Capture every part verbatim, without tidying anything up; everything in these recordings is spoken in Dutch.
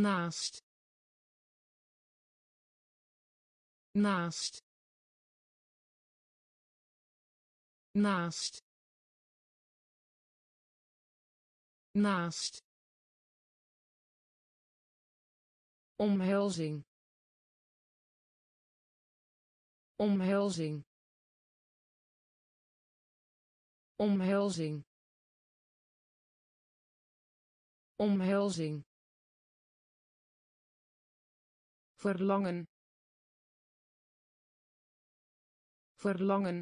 naast naast naast naast omhelzing omhelzing omhelzing omhelzing verlangen verlangen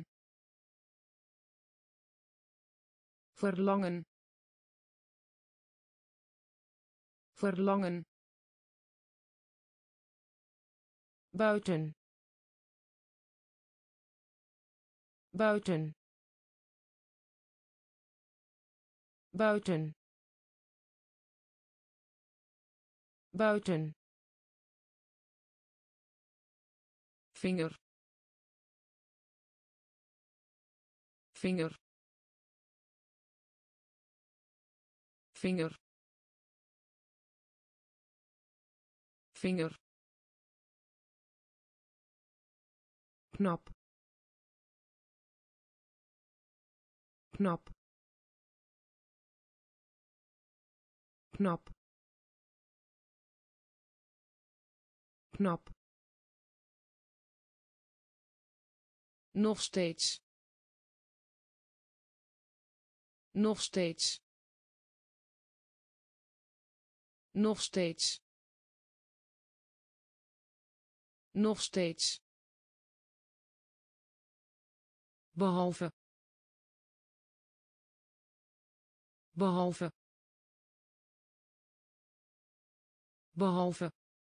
verlangen verlangen buiten buiten buiten buiten vinger vinger vinger vinger knap knap knap knap nog steeds nog steeds nog steeds nog steeds behalve behalve behalve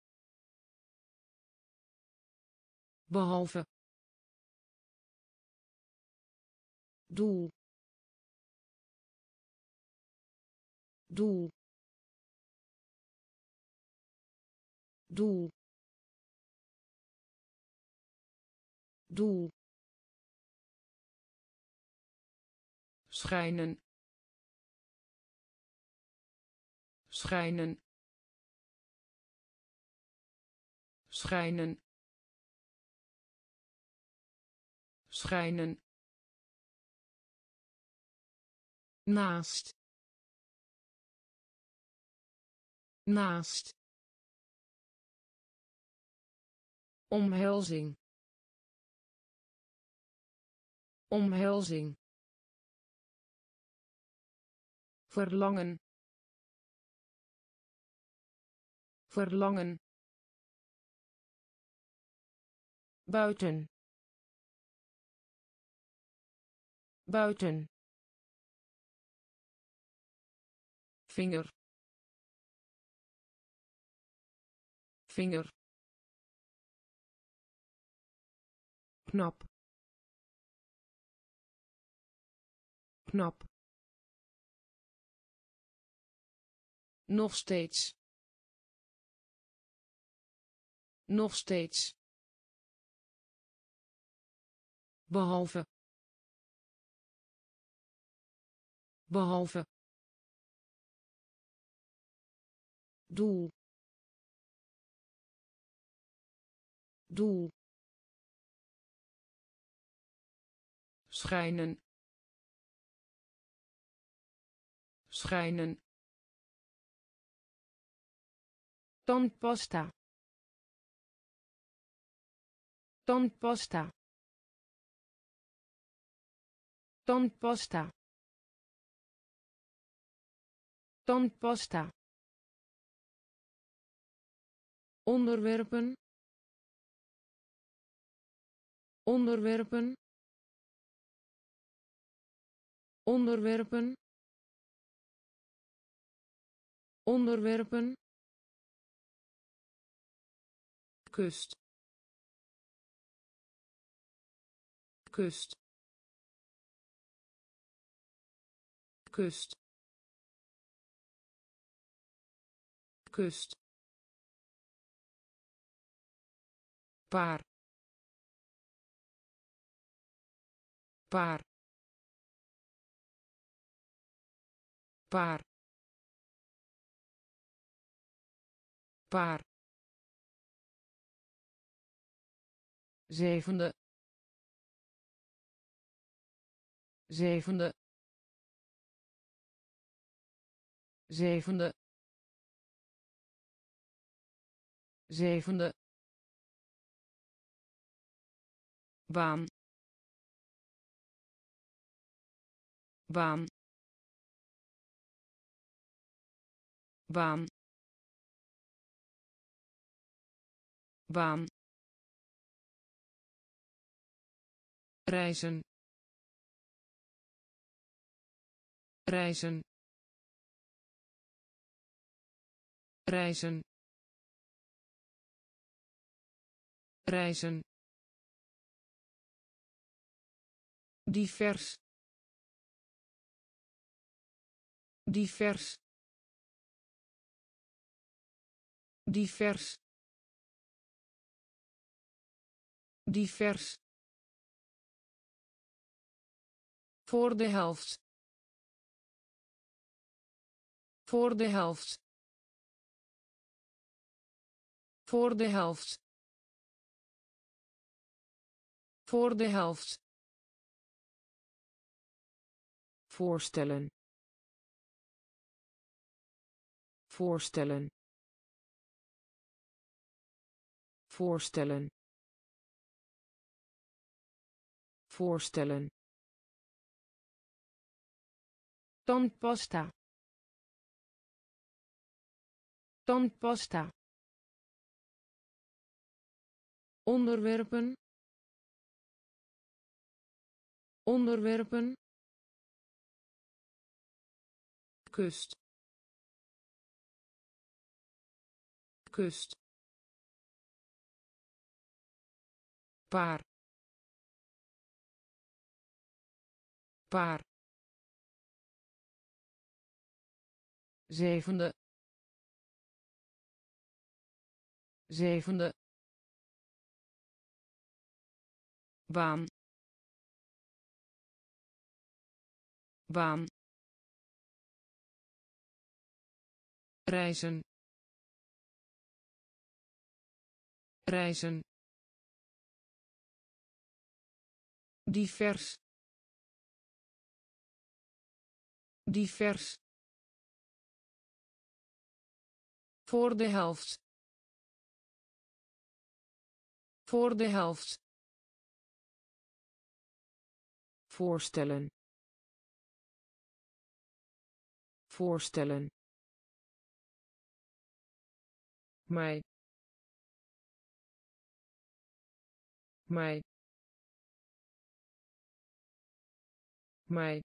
behalve doel doel doel doel schijnen schijnen schijnen schijnen naast naast omhelzing omhelzing verlangen verlangen buiten buiten vinger vinger knap knap nog steeds nog steeds behalve behalve doel doel schijnen schijnen tandpasta tandpasta tandpasta tandpasta onderwerpen onderwerpen onderwerpen onderwerpen kust kust kust kust paar paar paar paar, zevende, zevende, zevende, zevende, baan, baan, baan, baan, reizen, reizen, reizen, reizen, divers, divers, divers, divers, voor de helft, voor de helft, voor de helft, voor de helft, voorstellen, voorstellen, voorstellen, voorstellen, tandpasta, tandpasta, onderwerpen, onderwerpen, kust, kust, paar, paar, zevende, zevende, baan, baan, reizen, reizen, divers, divers, voor de helft, voor de helft, voorstellen, voorstellen, mij, mij, mij,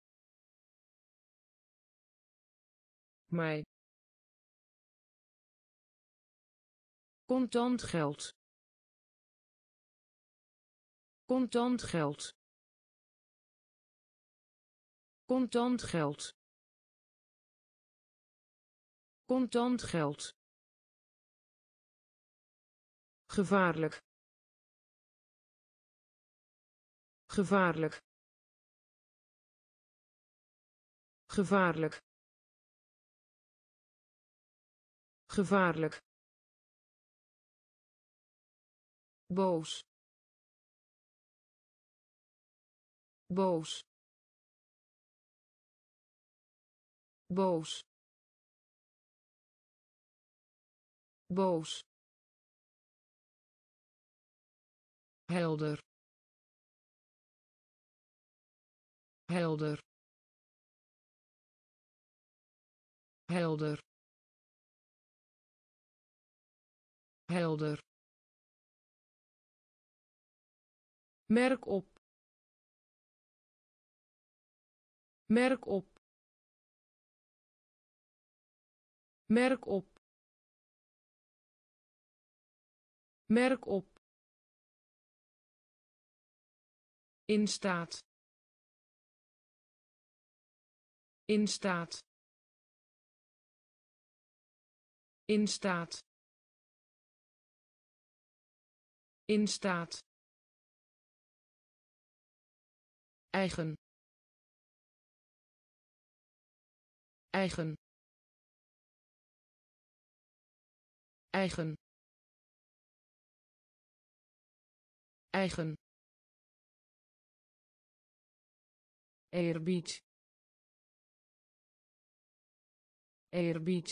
mij, contant geld, contant geld, contant geld, contant geld, gevaarlijk, gevaarlijk, gevaarlijk, gevaarlijk, boos, boos, boos, boos, helder, helder, helder, helder, merk op, merk op, merk op, merk op, in staat, in staat, in staat, in staat, eigen, eigen, eigen eigen eerbied eerbied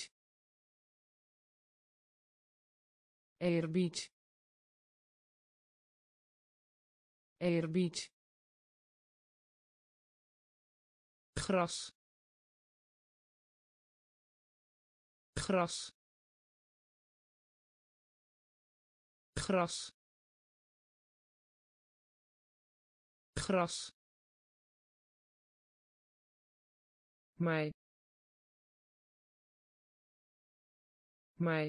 eerbied eerbied gras gras gras gras mij mij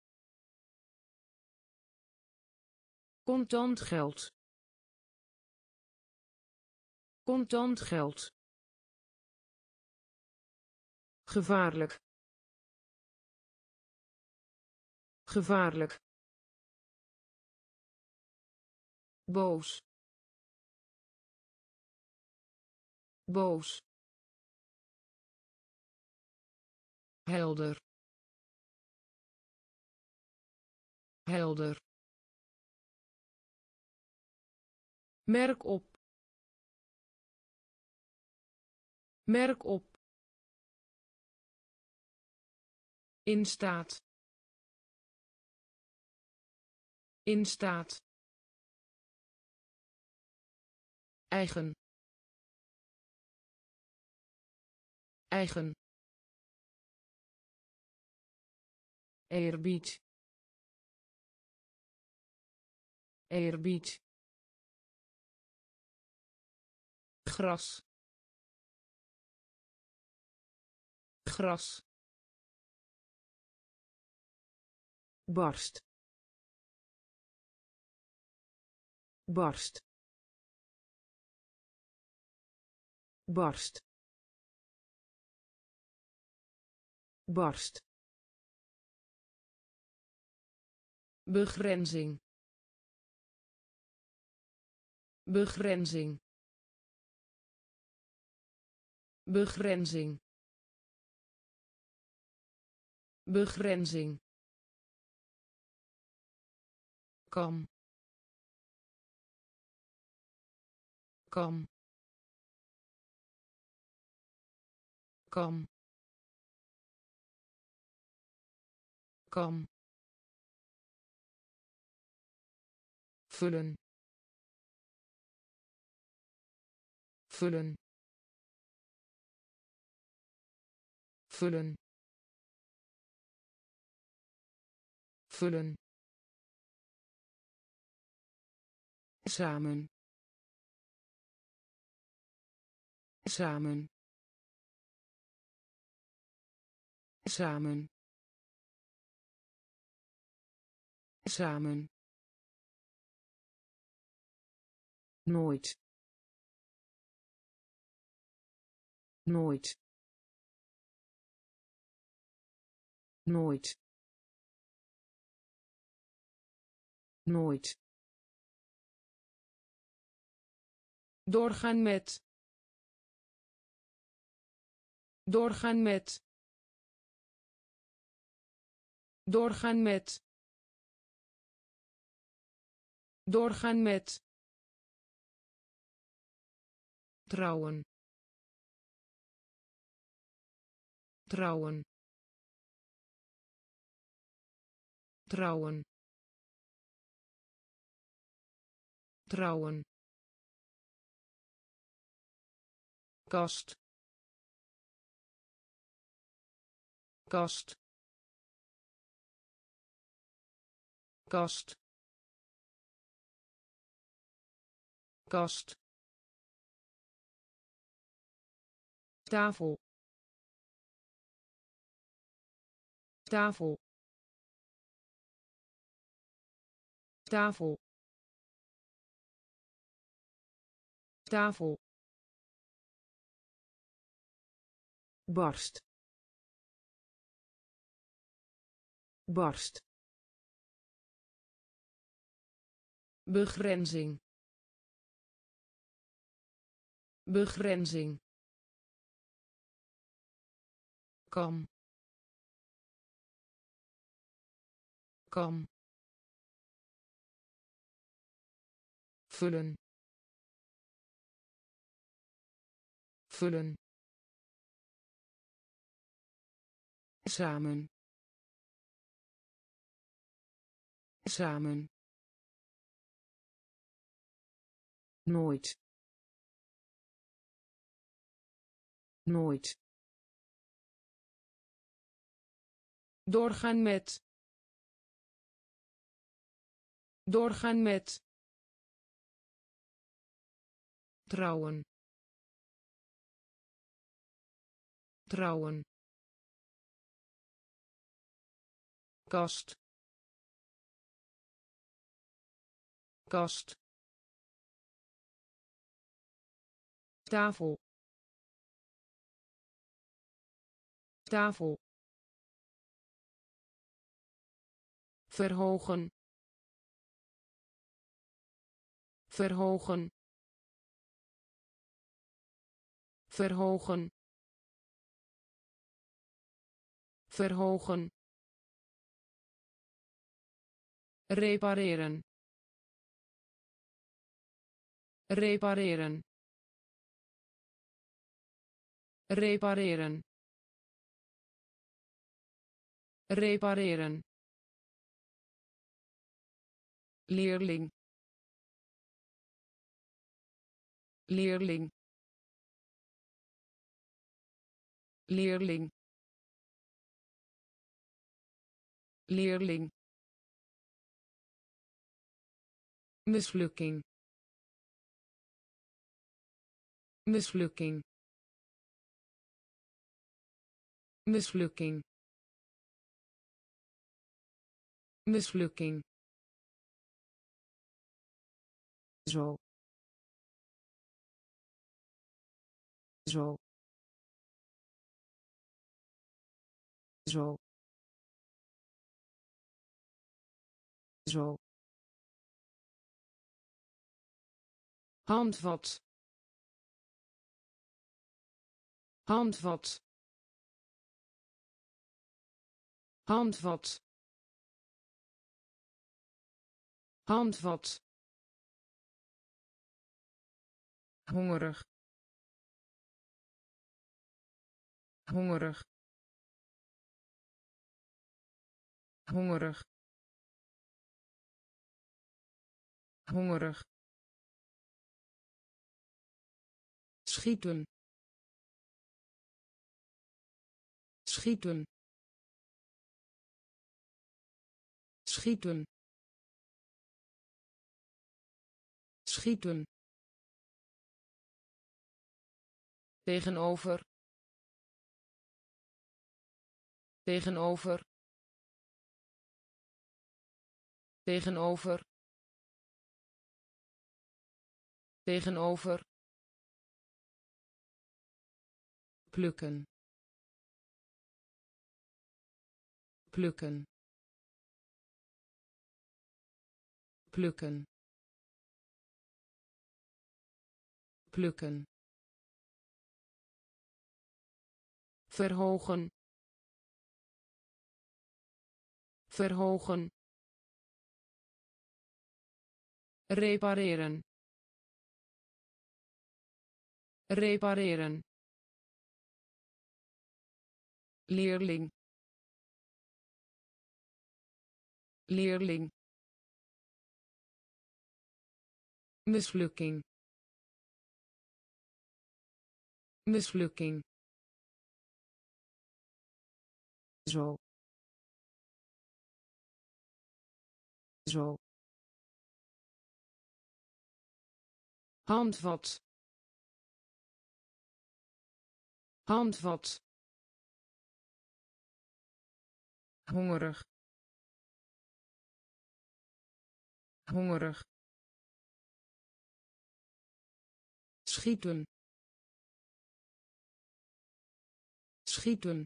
contant geld contant geld gevaarlijk gevaarlijk boos boos helder helder merk op merk op in staat in staat eigen eigen eerbied eerbied gras gras barst barst barst barst begrenzing begrenzing begrenzing begrenzing kam kam kam kam vullen vullen vullen vullen samen samen samen samen nooit nooit nooit nooit doorgaan met doorgaan met doorgaan met doorgaan met trouwen trouwen trouwen trouwen kast kast kast kast tafel tafel tafel tafel barst barst begrenzing begrenzing kam kam vullen vullen samen samen nooit nooit doorgaan met doorgaan met trouwen trouwen kast kast tafel tafel verhogen verhogen verhogen verhogen repareren repareren repareren repareren leerling leerling leerling leerling mislukking mislukking mislukking mislukking zo zo zo zo handvat handvat handvat handvat hongerig hongerig hongerig hongerig schieten schieten schieten schieten tegenover tegenover tegenover tegenover plukken plukken plukken plukken verhogen verhogen repareren repareren leerling leerling mislukking mislukking zo zo handvat handvat hongerig hongerig schieten schieten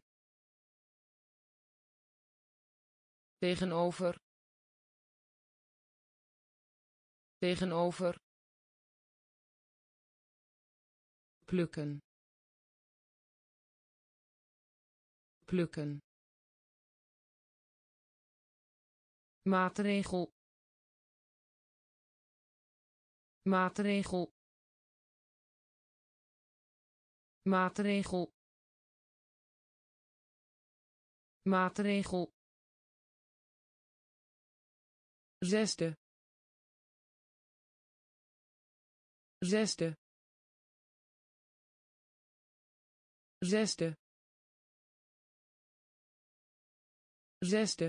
tegenover tegenover plukken plukken maatregel maatregel maatregel maatregel zesde zesde zesde zesde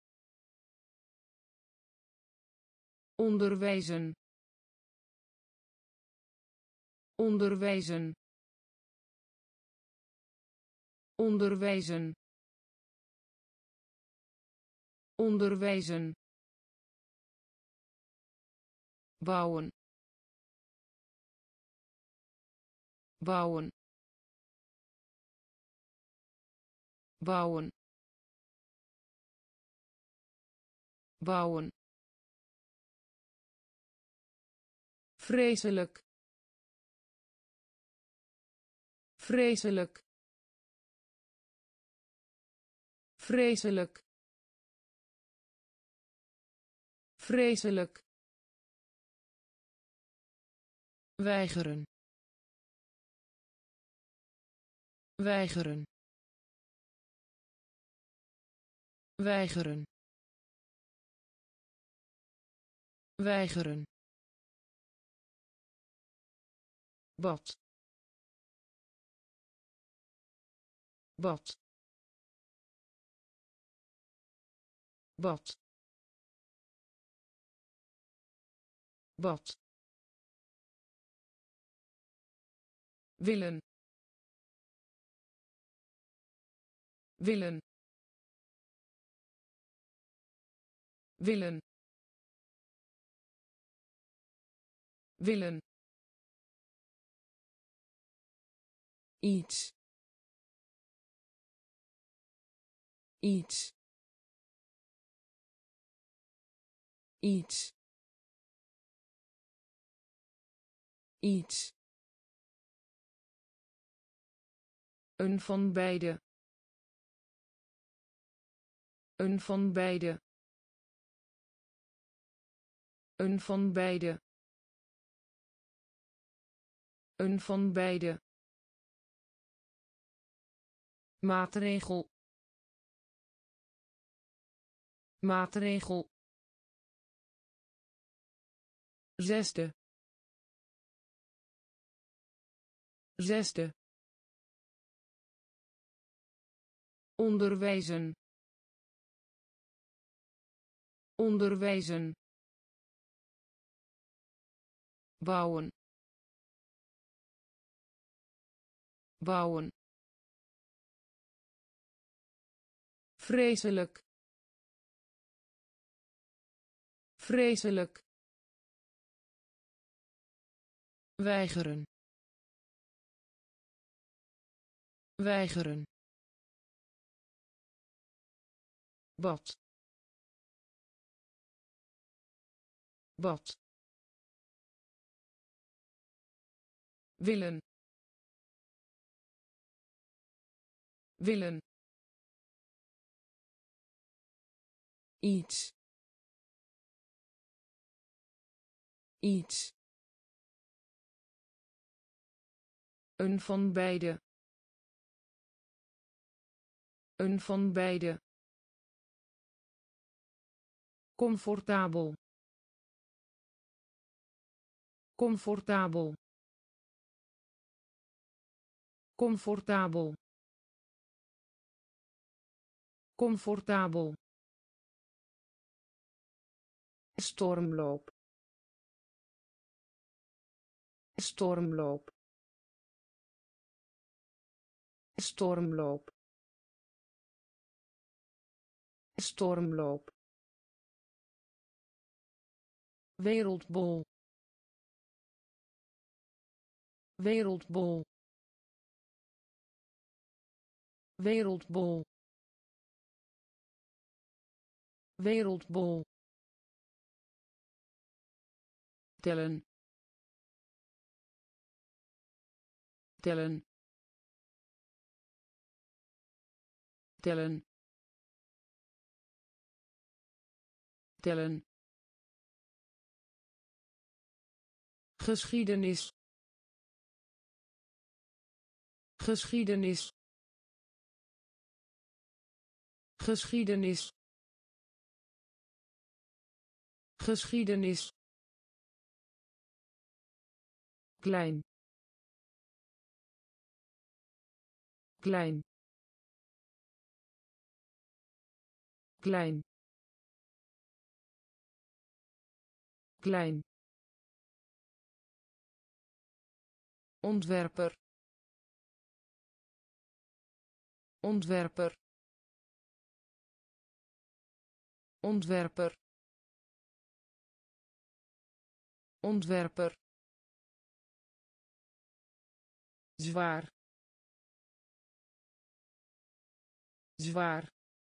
onderwijzen onderwijzen onderwijzen onderwijzen bouwen bouwen bouwen bouwen vreselijk vreselijk vreselijk vreselijk weigeren weigeren weigeren weigeren bad bad bad bad willen willen willen willen iets iets iets iets een van beide een van beide een van beide een van beide maatregel maatregel zesde zesde onderwijzen onderwijzen bouwen bouwen vreselijk vreselijk weigeren weigeren bad bad willen willen iets iets een van beide een van beide comfortabel comfortabel comfortabel comfortabel stormloop stormloop stormloop stormloop wereldbol wereldbol wereldbol wereldbol tellen tellen tellen tellen, geschiedenis, geschiedenis, geschiedenis, geschiedenis, klein, klein, klein, klein, ontwerper, ontwerper, ontwerper, ontwerper, zwaar, zwaar,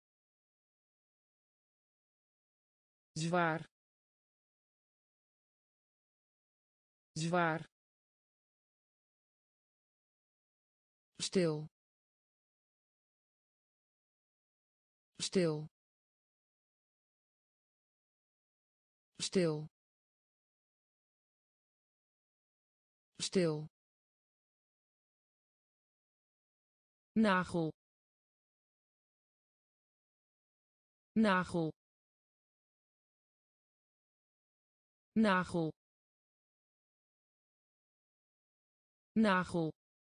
zwaar, zwaar, stil, stil, stil, stil, nagel, nagel, nagel, nagel,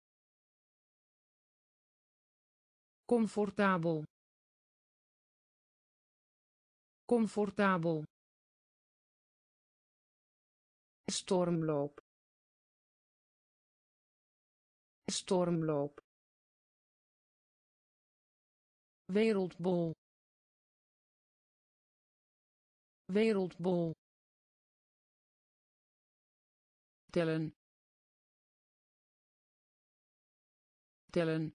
comfortabel, comfortabel, stormloop, stormloop, wereldbol, wereldbol, tellen, tellen,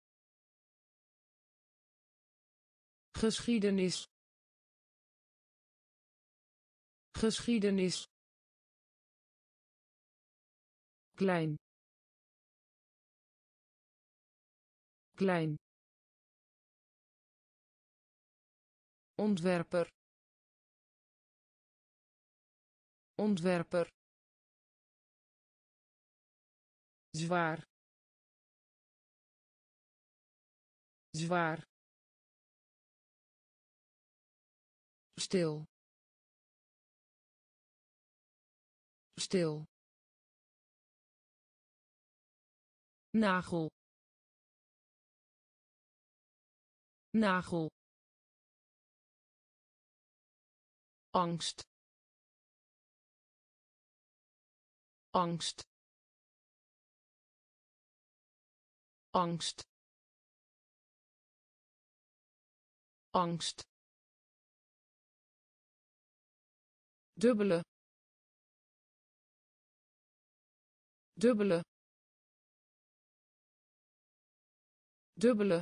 geschiedenis, geschiedenis, klein, klein, ontwerper, ontwerper, zwaar, zwaar, stil, stil, nagel, nagel, angst, angst, angst, angst, dubbele, dubbele, dubbele,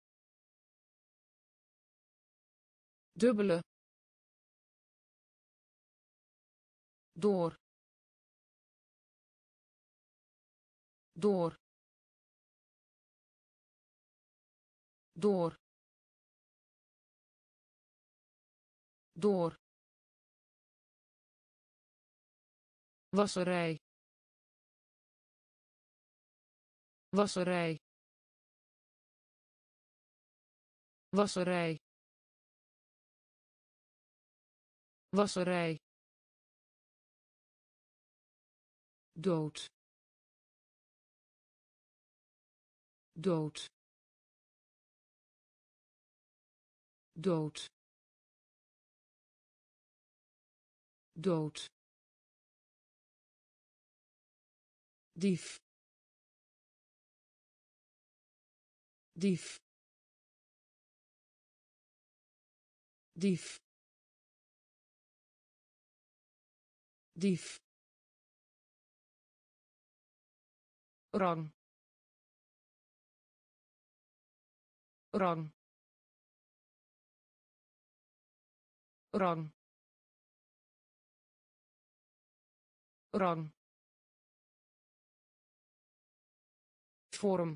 dubbele, door, door, door, door, wasserij, wasserij, wasserij, wasserij, dood, dood, dood, dood, dief, dief, dief, dief, rang, rang, rang, rang, vorm,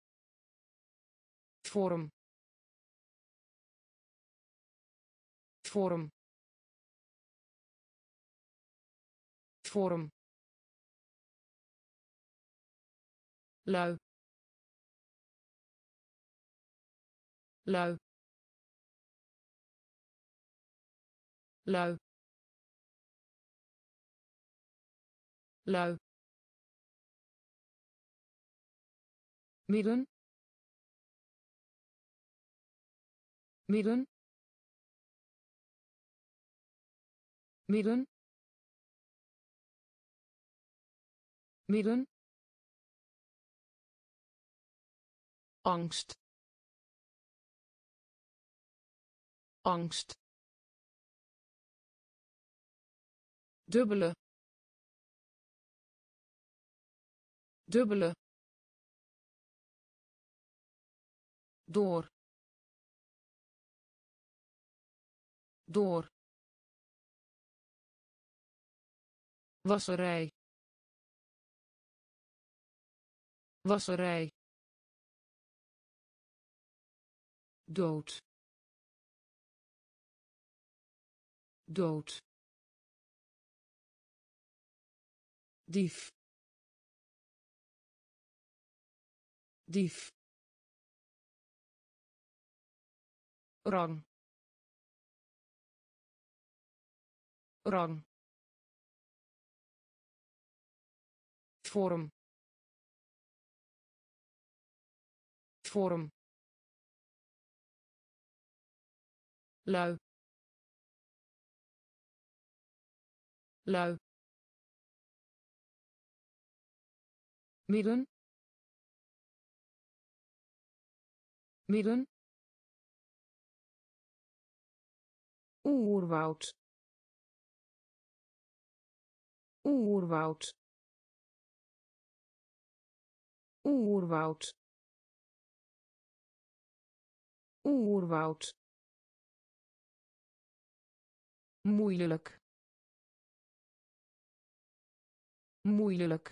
vorm, vorm vorm lui lui lui lui midden midden midden midden angst angst dubbele dubbele door door wasserij wasserij dood dood dief dief rang rang vorm vorm lui lui midden midden oerwoud oerwoud oerwoud oerwoud moeilijk moeilijk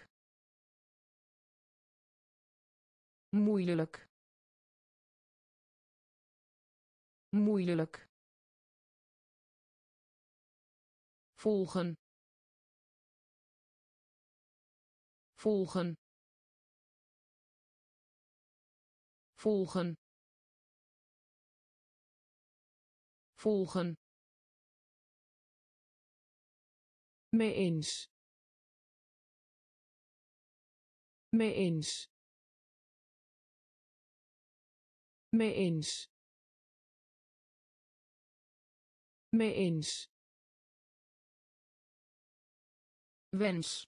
moeilijk moeilijk volgen volgen volgen volgen mee eens mee eens mee eens mee eens wens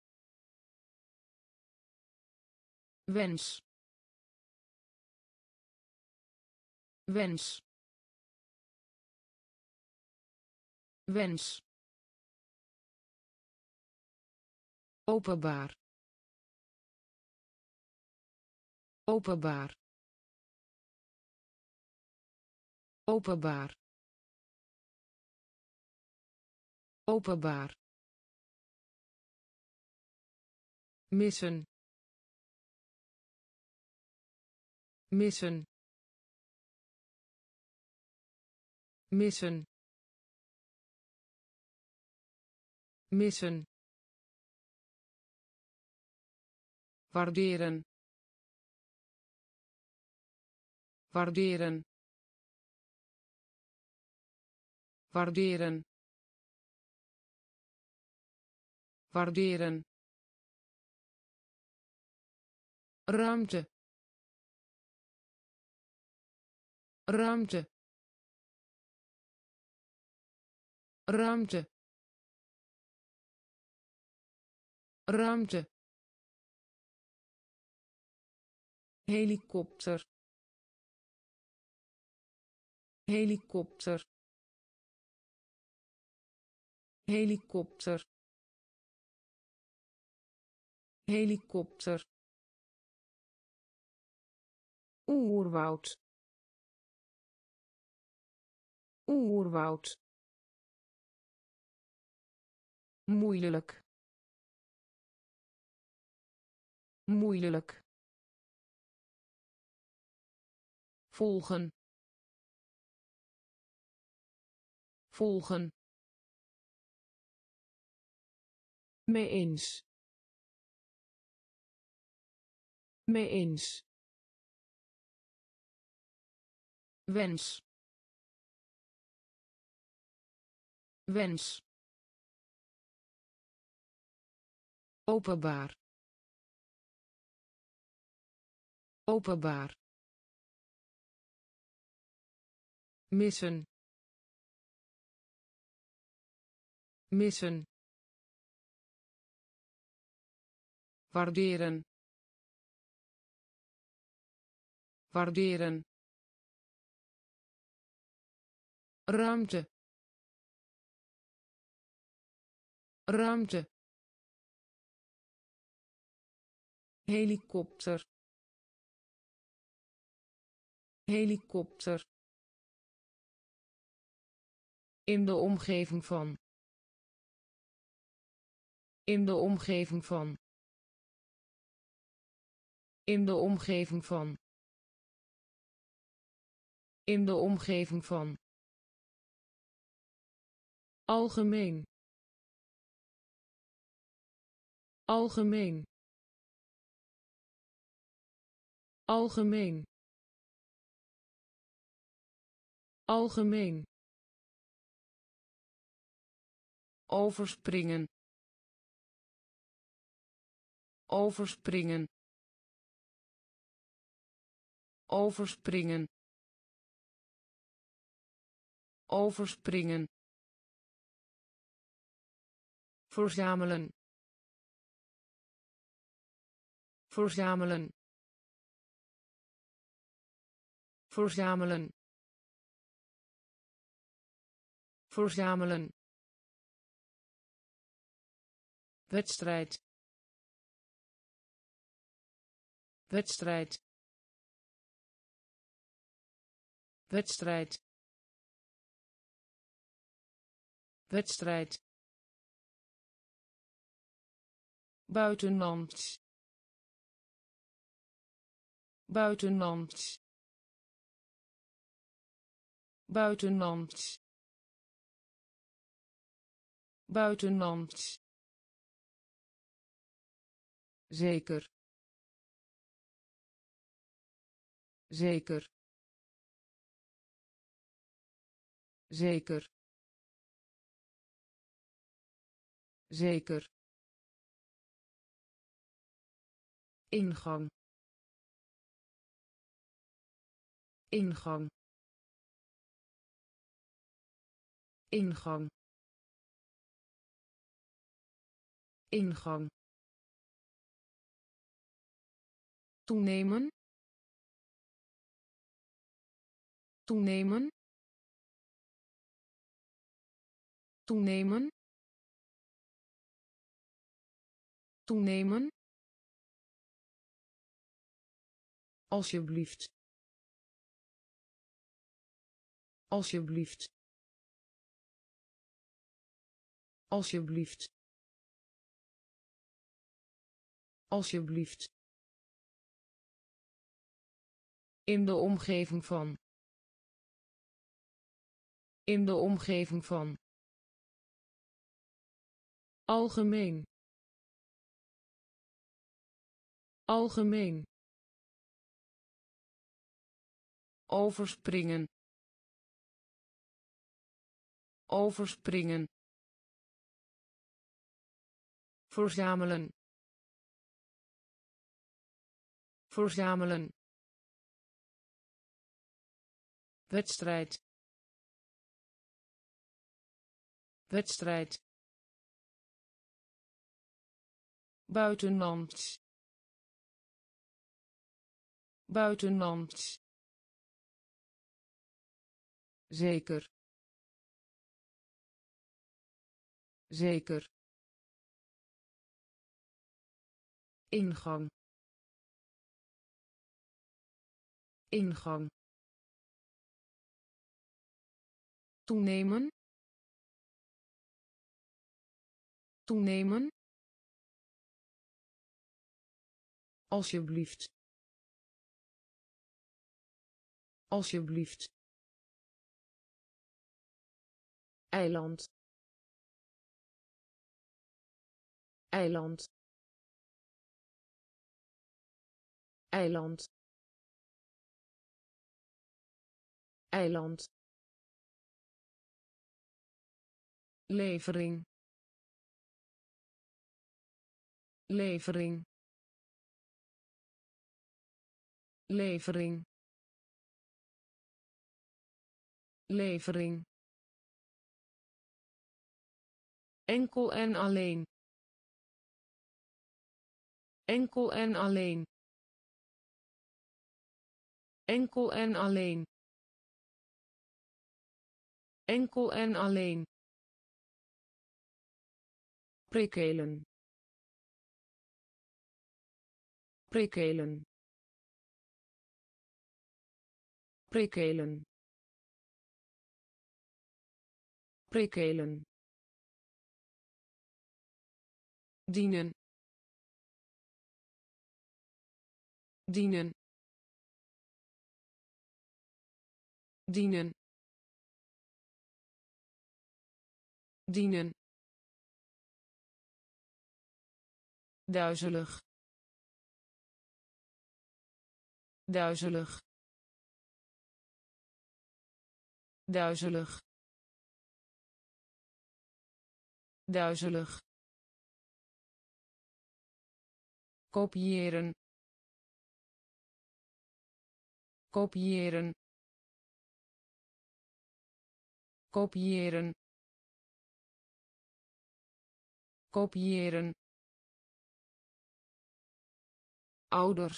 wens wens wens openbaar openbaar openbaar openbaar missen missen missen missen waarderen waarderen waarderen waarderen ruimte ruimte ruimte ruimte helikopter helikopter helikopter helikopter oerwoud oerwoud moeilijk moeilijk volgen volgen, mee eens, mee eens, wens, wens, openbaar, openbaar, missen, missen, waarderen, waarderen, ruimte, ruimte, helikopter, helikopter, in de omgeving van, in de omgeving van, in de omgeving van, in de omgeving van, algemeen, algemeen, algemeen, algemeen, overspringen, overspringen, overspringen, overspringen, verzamelen, verzamelen, verzamelen, verzamelen, wedstrijd, wedstrijd, wedstrijd, wedstrijd, buitenlands, buitenlands, buitenlands, buitenlands, zeker, zeker, zeker, zeker, ingang, ingang, ingang, ingang, toenemen, toenemen, toenemen, toenemen, alsjeblieft, alsjeblieft, alsjeblieft, alsjeblieft, in de omgeving van, in de omgeving van, algemeen, algemeen, overspringen, overspringen, verzamelen, verzamelen, wedstrijd, wedstrijd, buitenlands, buitenlands, zeker, zeker, ingang, ingang, toenemen, toenemen, alsjeblieft, alsjeblieft, eiland eiland eiland eiland levering levering levering levering enkel en alleen enkel en alleen enkel en alleen enkel en alleen prikkelen prikkelen prikkelen prikkelen dienen dienen dienen dienen duizelig duizelig duizelig duizelig kopiëren kopiëren kopiëren kopiëren ouders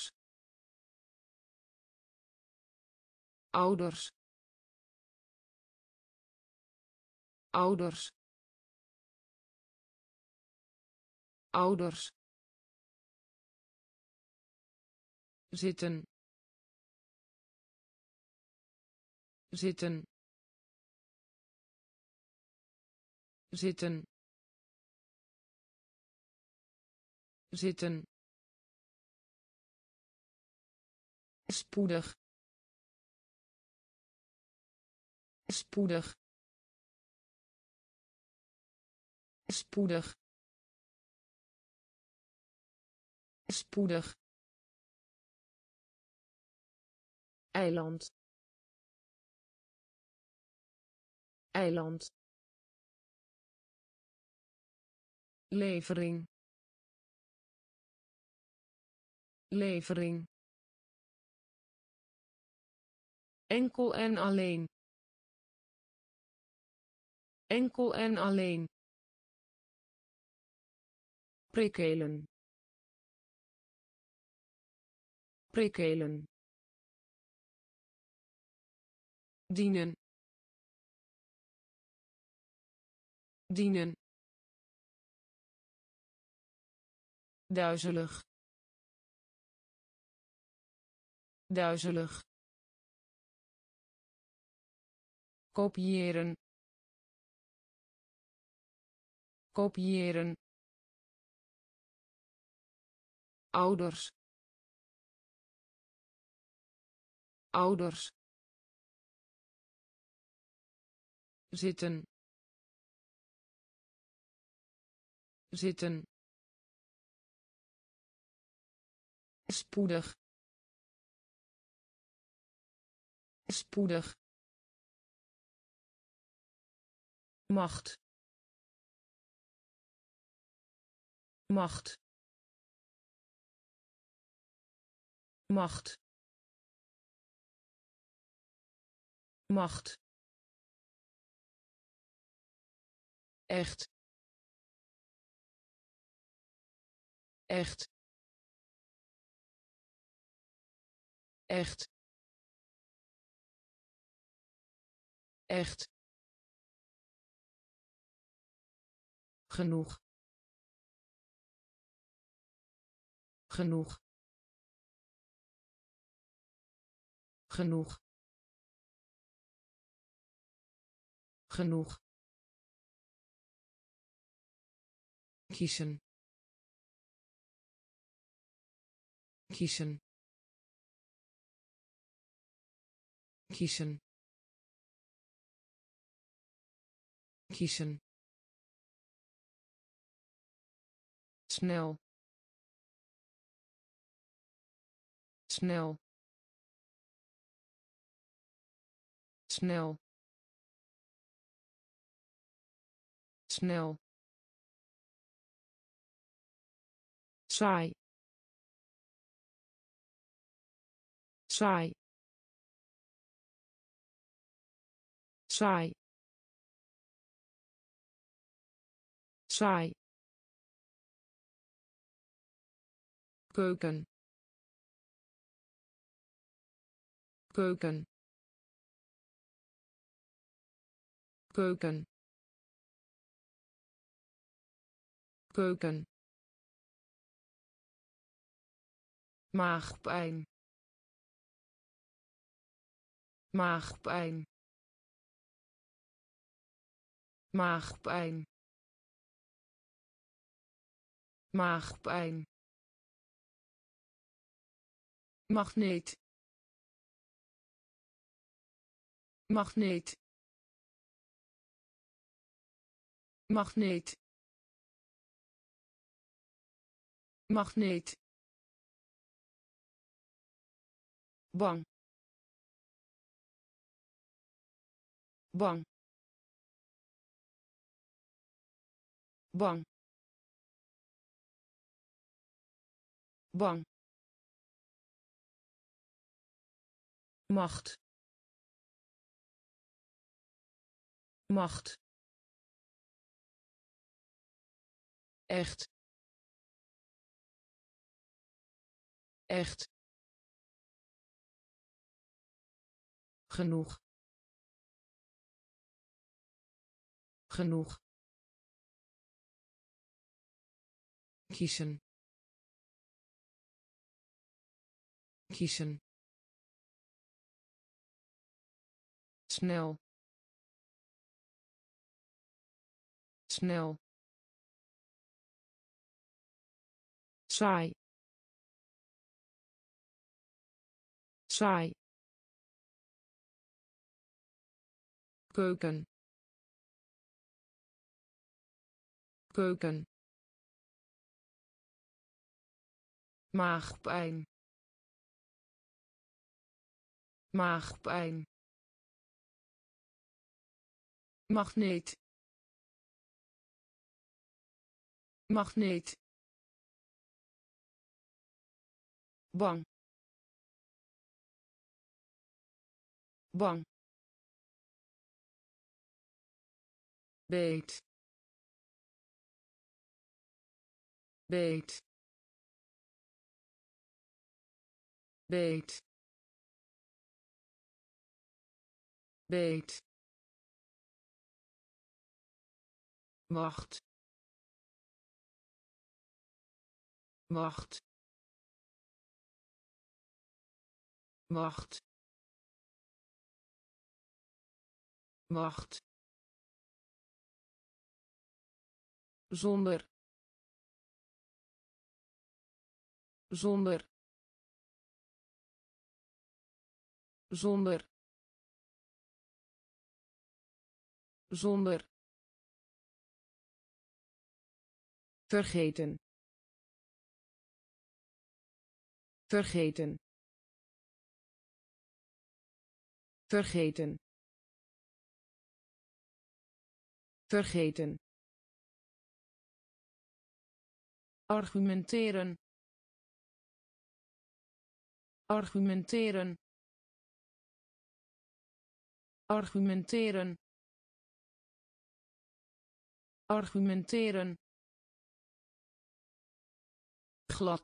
ouders ouders ouders zitten zitten zitten zitten spoedig spoedig spoedig spoedig eiland eiland levering levering enkel en alleen enkel en alleen prikkelen prikkelen dienen dienen duizelig duizelig kopiëren kopiëren ouders ouders zitten zitten spoedig spoedig macht macht macht macht echt echt echt echt genoeg genoeg genoeg genoeg kiezen kiezen kiezen kiezen, snel, snel, snel, snel, saai, saai, saai, saai, keuken, keuken, keuken, keuken, maagpijn, maagpijn, maagpijn, maagpijn, magneet, magneet, magneet, magneet, bang, bang, bang, bang, macht, macht, echt, echt, genoeg, genoeg, kiezen, kiezen, snel, snel, saai, saai, keuken, keuken, maagpijn, maagpijn, magneet, magneet, bang, bang, beet, beet, beet, beet, wacht, wacht, wacht, wacht, zonder, zonder, zonder, zonder, vergeten, vergeten, vergeten, vergeten, argumenteren, argumenteren, argumenteren, argumenteren, glad,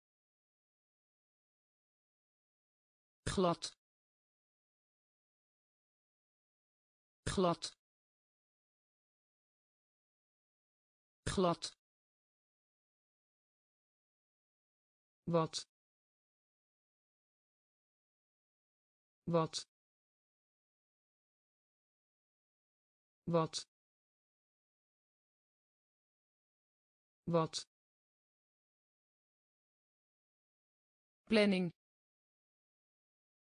glad, glad, glad, wat, wat, wat, wat, planning,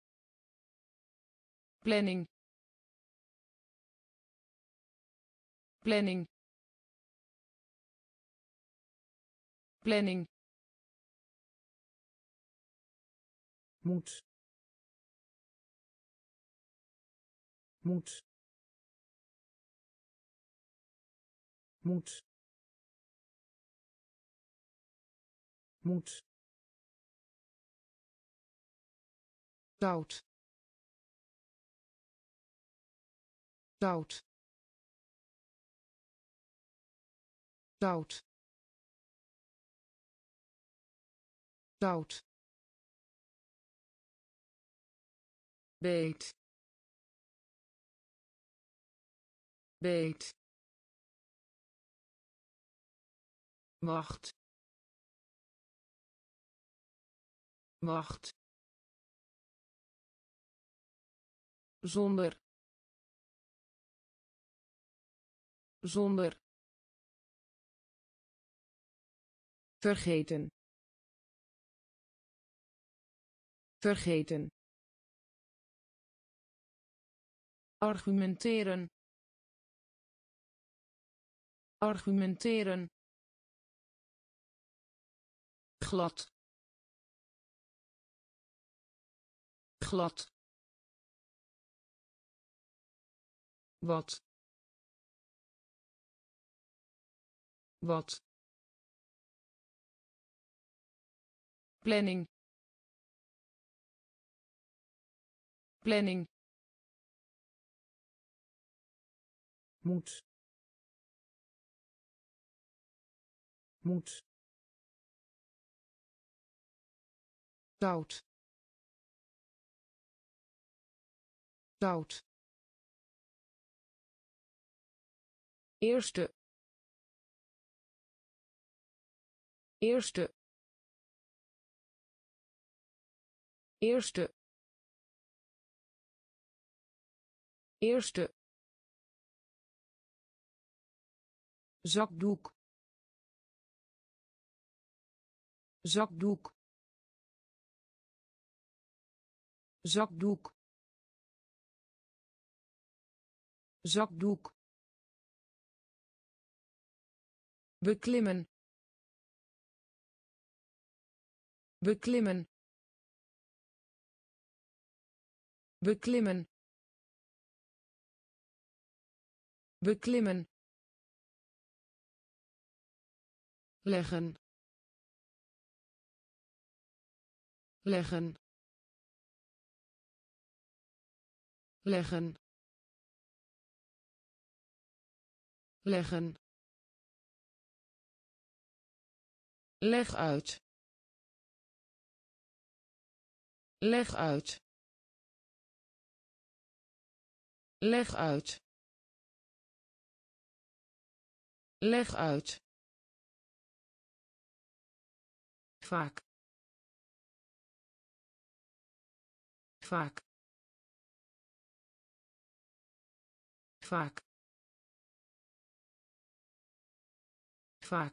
planning, planning planning moet moet moet moet zout zout zout zout beet beet wacht wacht zonder zonder vergeten vergeten argumenteren argumenteren glad glad wat wat planning planning moet moet zout zout eerste eerste eerste eerste zakdoek zakdoek zakdoek zakdoek beklimmen beklimmen beklimmen beklimmen leggen leggen leggen leggen leg uit leg uit leg uit leg uit vaak vaak vaak vaak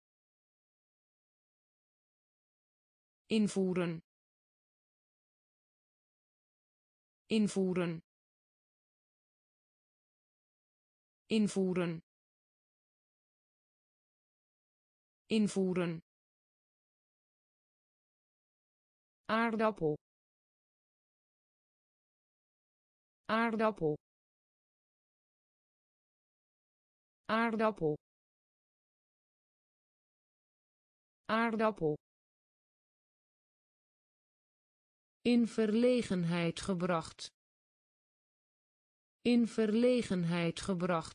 invoeren invoeren invoeren invoeren aardappel aardappel aardappel aardappel in verlegenheid gebracht in verlegenheid gebracht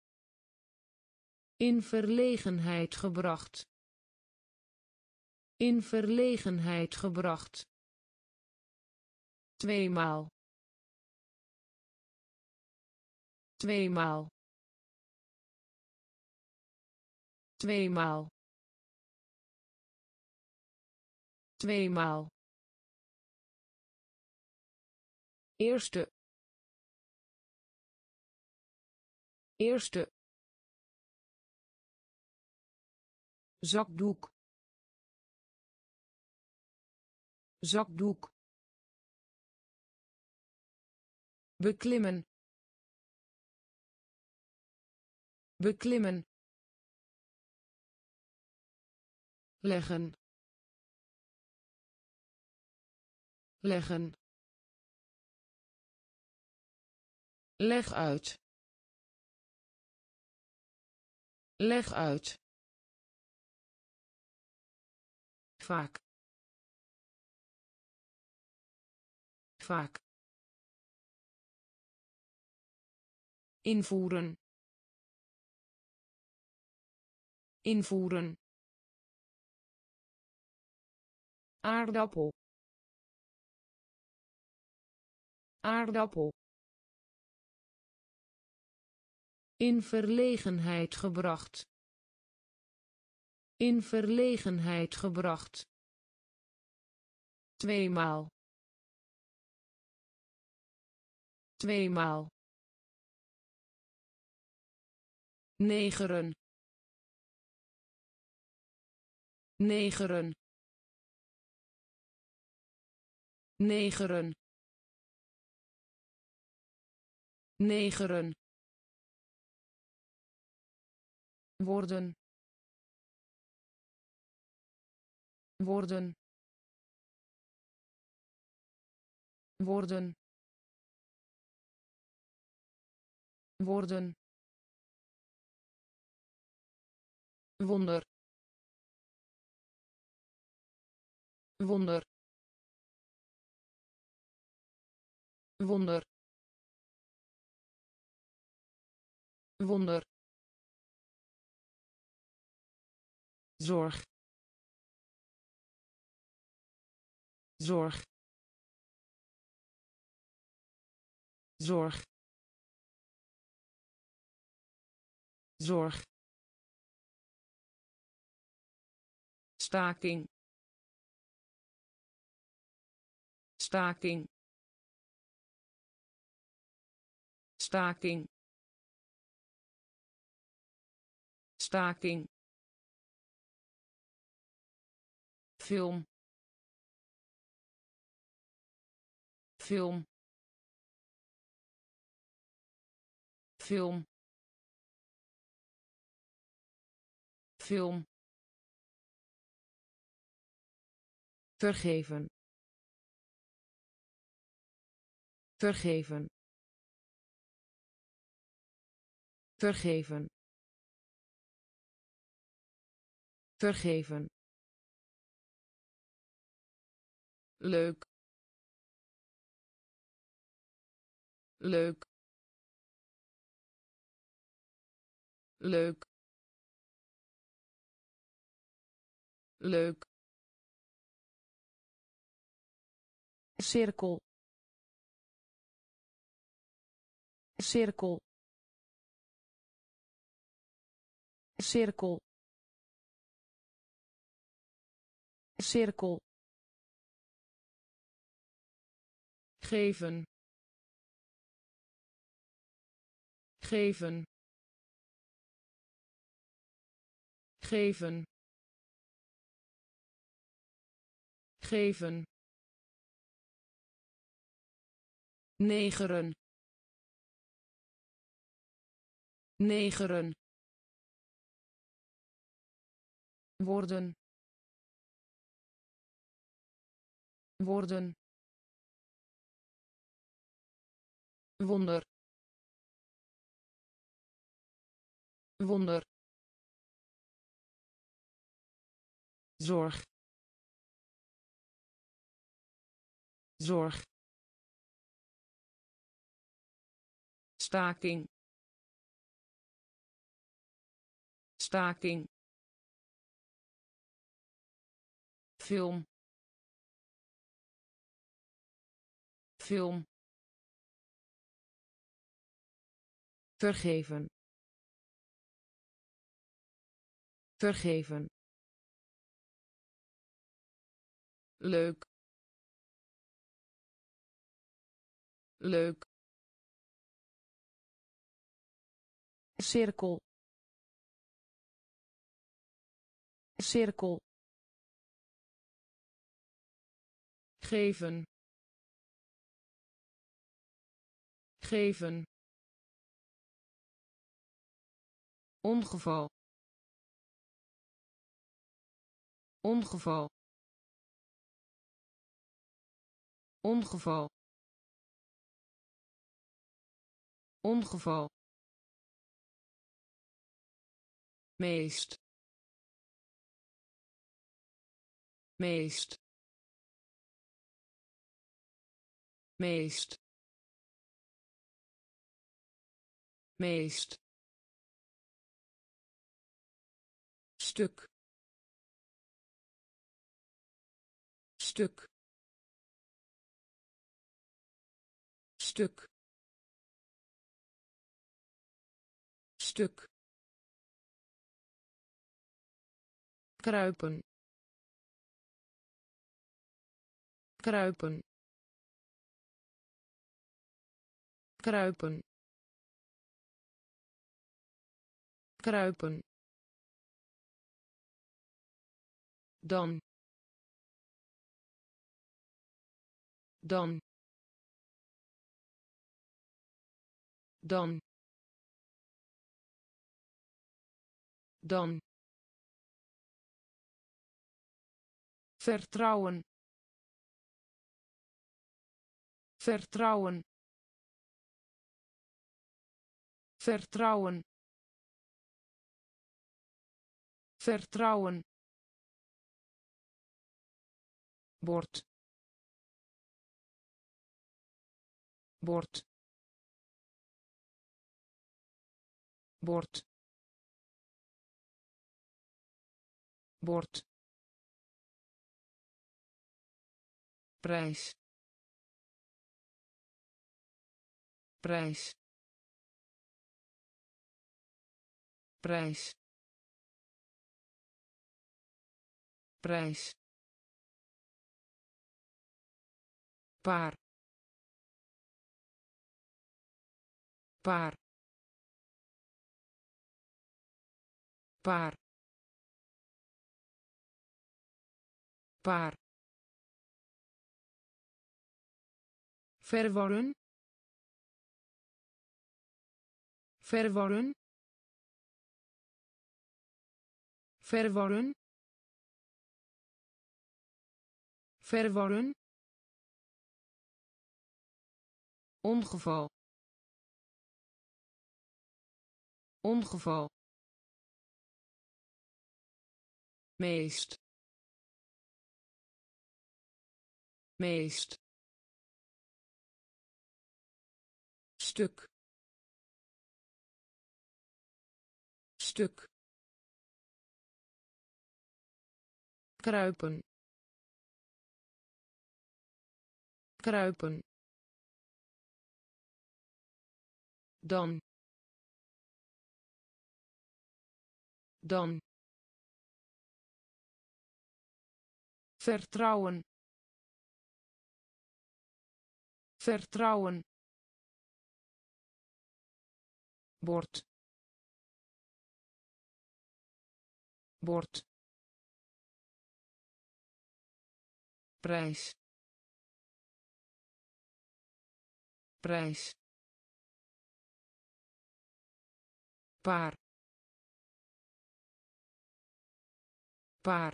in verlegenheid gebracht in verlegenheid gebracht tweemaal tweemaal tweemaal tweemaal eerste eerste zakdoek zakdoek beklimmen beklimmen, leggen, leggen, leg uit, leg uit, vaak, vaak, invoeren, invoeren, aardappel, aardappel, in verlegenheid gebracht, in verlegenheid gebracht, tweemaal, tweemaal, negeren, negeren, negeren, negeren, worden, worden, worden, worden, wonder, wonder, wonder, wonder, zorg, zorg, zorg, zorg, staking, staking, staking, staking, film, film, film, film, vergeven, vergeven, vergeven, vergeven, leuk, leuk, leuk, leuk, cirkel, cirkel, cirkel, cirkel, geven, geven, geven, geven, negeren, negeren, worden, worden, wonder, wonder, zorg, zorg, staking, staking, film, film, vergeven, vergeven, leuk, leuk, cirkel, cirkel, geven, geven, ongeval ongeval ongeval ongeval meest meest meest meest stuk stuk stuk stuk kruipen kruipen kruipen kruipen dan dan dan dan vertrouwen vertrouwen vertrouwen vertrouwen bord bord bord bord prijs prijs prijs prijs paar paar paar paar verworren verworren verworren verworren ongeval ongeval meest meest stuk stuk kruipen kruipen dan dan vertrouwen vertrouwen bord bord prijs prijs paar paar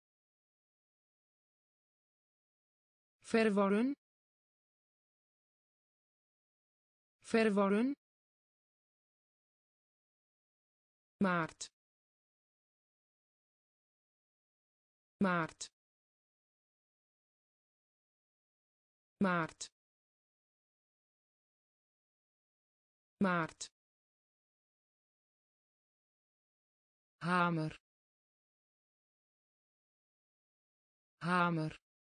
verworren verworren maart maart maart maart hamer hamer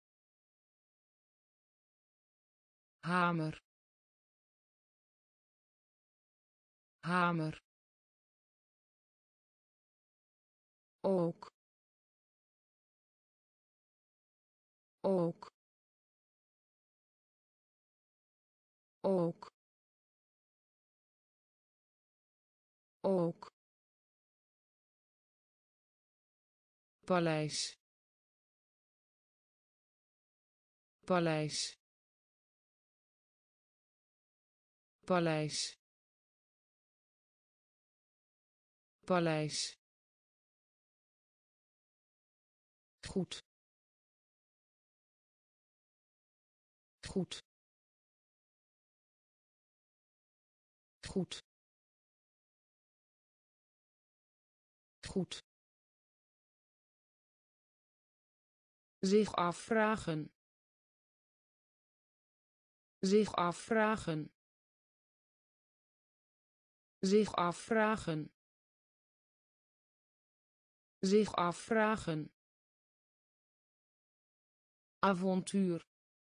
hamer hamer ook ook ook ook paleis paleis paleis paleis, goed, goed, goed, goed, zich afvragen, zich afvragen, zich afvragen, zich afvragen, avontuur,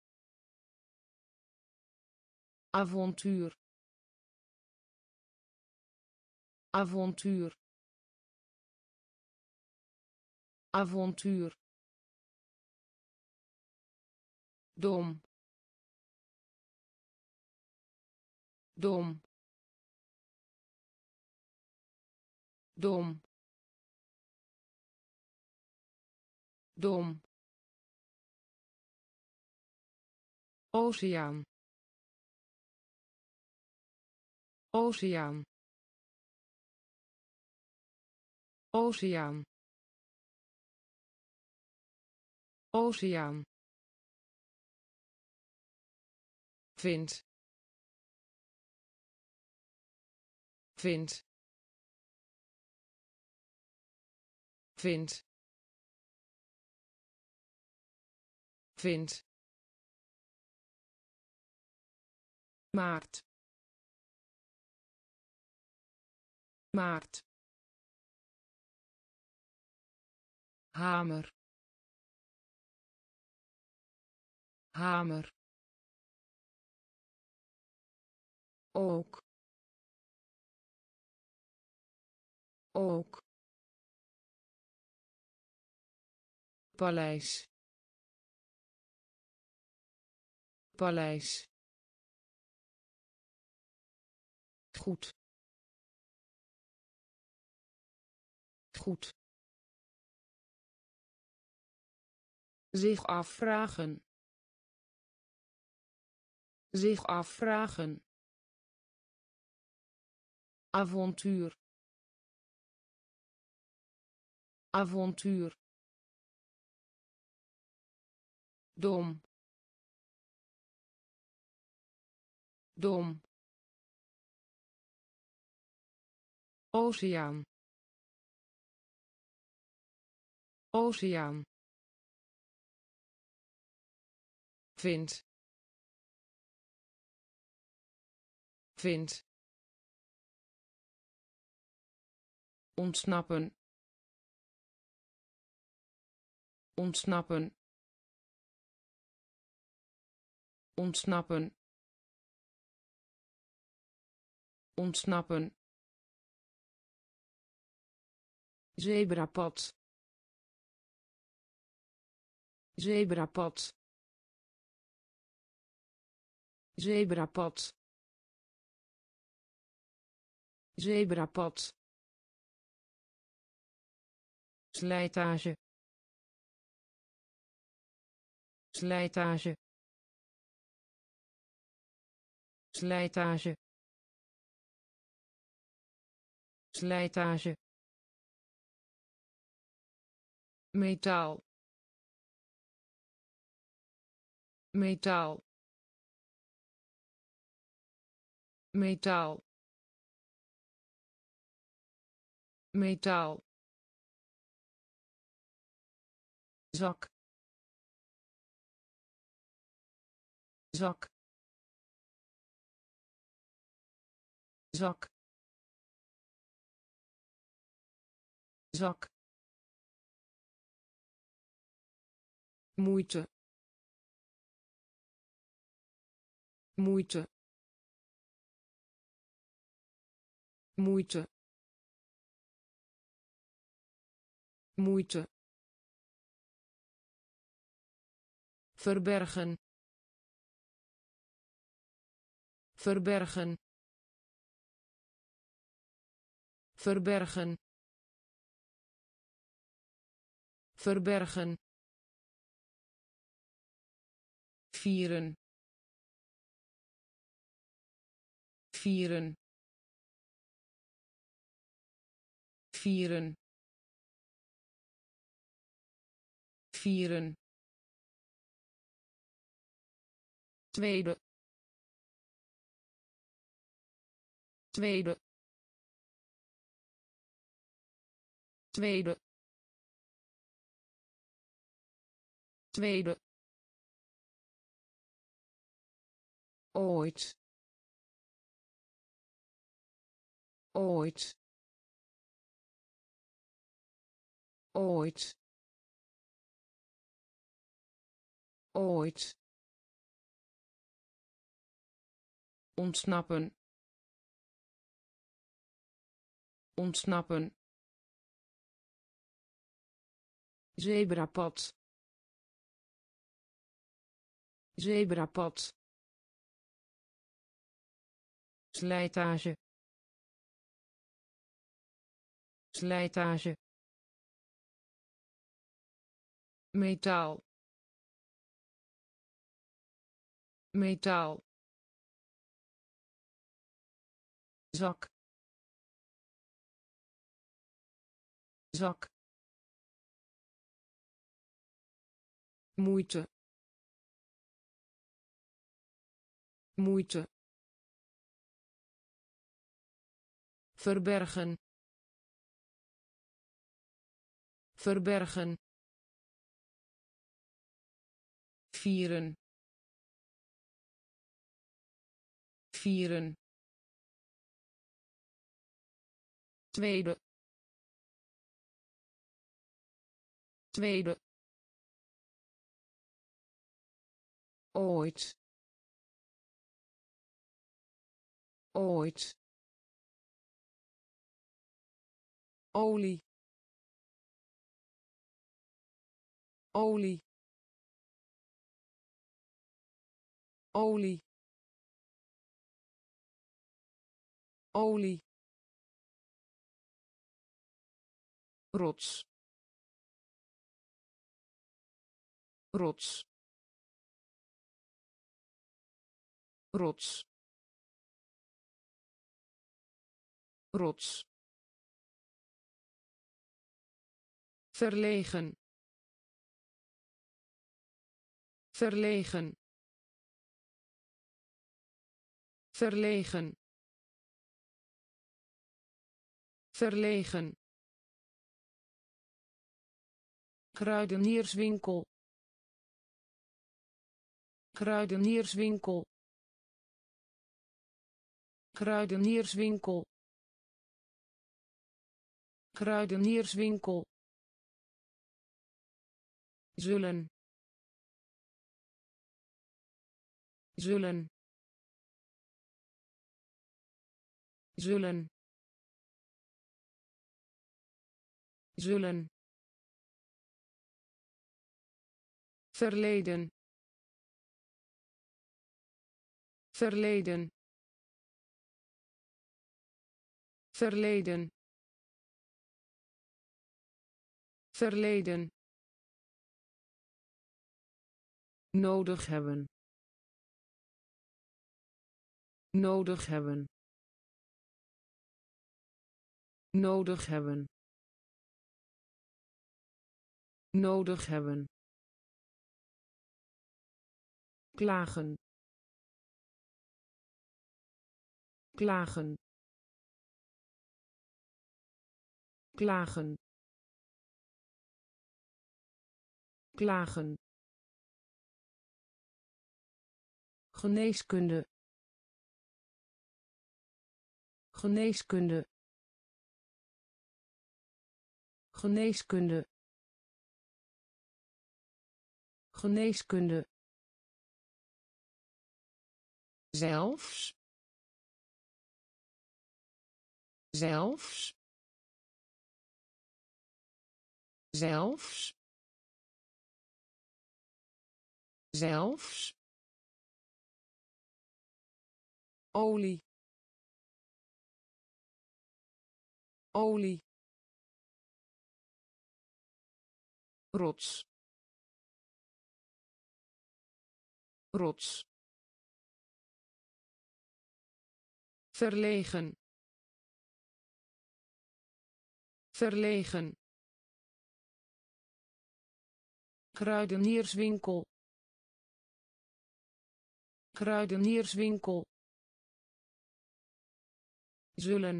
avontuur, avontuur, avontuur, dom, dom, dom, dom, oceaan, oceaan, oceaan, oceaan, vind, vind, vind, vind, maart, maart, hamer, hamer, ook, ook, paleis, paleis, goed, goed, zich afvragen, zich afvragen, avontuur, avontuur, dom, dom, oceaan, oceaan, vind, vind, ontsnappen, ontsnappen, ontsnappen, ontsnappen, zebrapad, zebrapad, zebrapad, zebrapad, slijtage, slijtage, slijtage, slijtage, metaal, metaal, metaal, metaal, zak, zak, zak, zak, moeite, moeite, moeite, moeite, verbergen, verbergen, verbergen, verbergen, vieren, vieren, vieren vieren tweede tweede tweede tweede ooit ooit ooit ooit ontsnappen ontsnappen zebrapad zebrapad slijtage slijtage metaal metaal zak zak moeite moeite verbergen verbergen vieren vieren tweede tweede ooit ooit olie olie olie olie rots rots rots rots verlegen verlegen verlegen verlegen kruidenierswinkel kruidenierswinkel kruidenierswinkel kruidenierswinkel zullen zullen zullen zullen verleden verleden verleden verleden nodig hebben nodig hebben nodig hebben nodig hebben klagen klagen klagen klagen geneeskunde geneeskunde geneeskunde geneeskunde zelfs zelfs zelfs zelfs olie olie rots rots verlegen verlegen, kruidenierswinkel, kruidenierswinkel, zullen,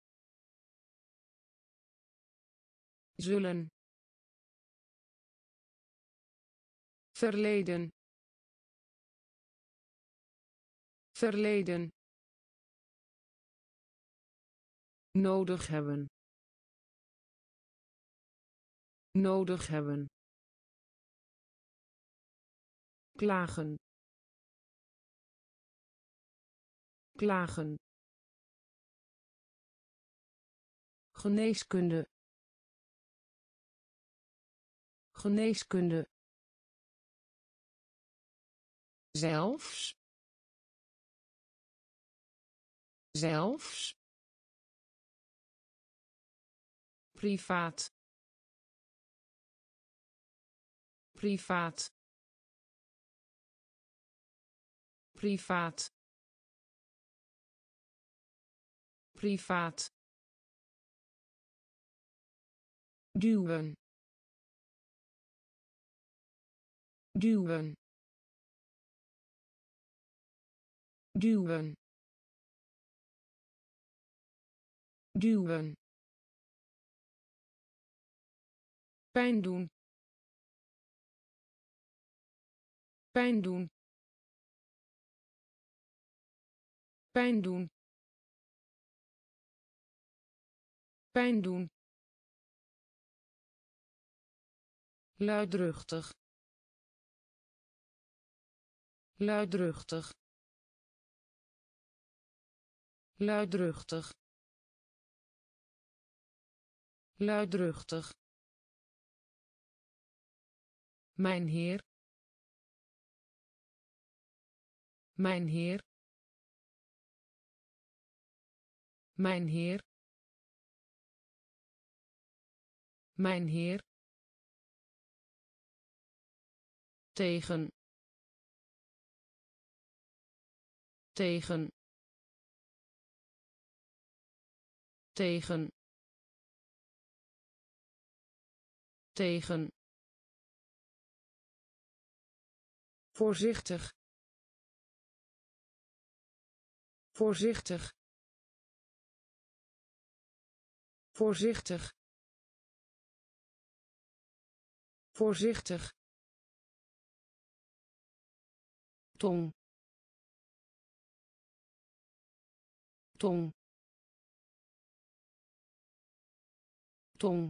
zullen, verleden, verleden, nodig hebben, nodig hebben, klagen, klagen, geneeskunde, geneeskunde, zelfs, zelfs, privaat, privaat, privaat, privaat, duwen, duwen, duwen, duwen, pijn doen, pijn doen, pijn doen, pijn doen, luidruchtig, luidruchtig, luidruchtig, luidruchtig, mijn heer, mijn heer, mijn heer, mijn heer, tegen, tegen, tegen, tegen, voorzichtig, voorzichtig, voorzichtig, voorzichtig, tong, tong, tong,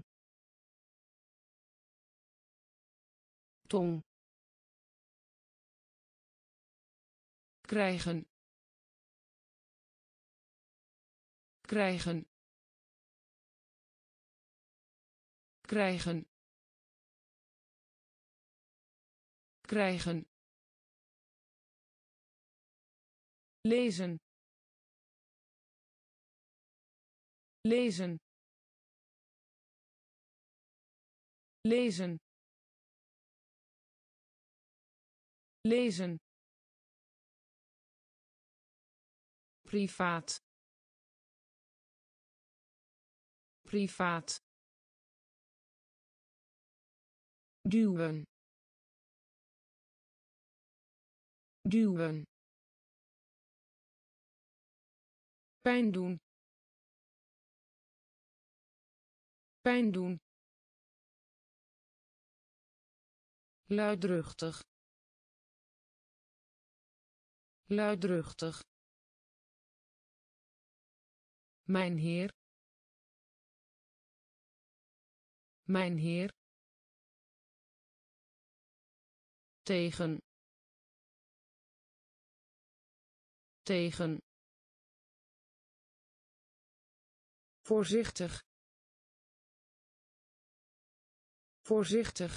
tong, krijgen, krijgen, krijgen, krijgen, lezen, lezen, lezen, lezen, privaat, privaat, duwen, duwen, pijn doen, pijn doen, luidruchtig, luidruchtig, mijn heer, mijn heer, tegen, tegen, voorzichtig, voorzichtig,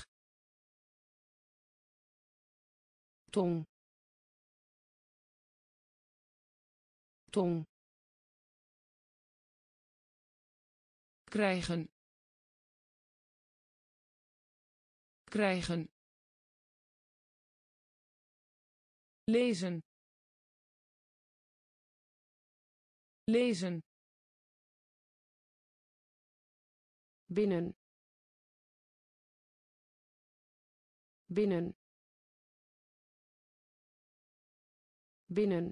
tong, tong, krijgen, krijgen, lezen, lezen, binnen binnen binnen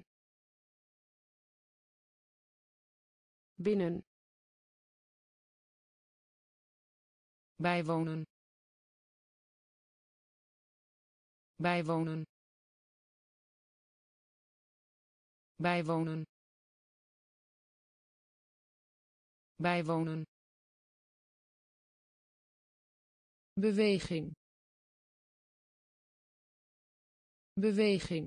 binnen bijwonen bijwonen bijwonen bijwonen beweging beweging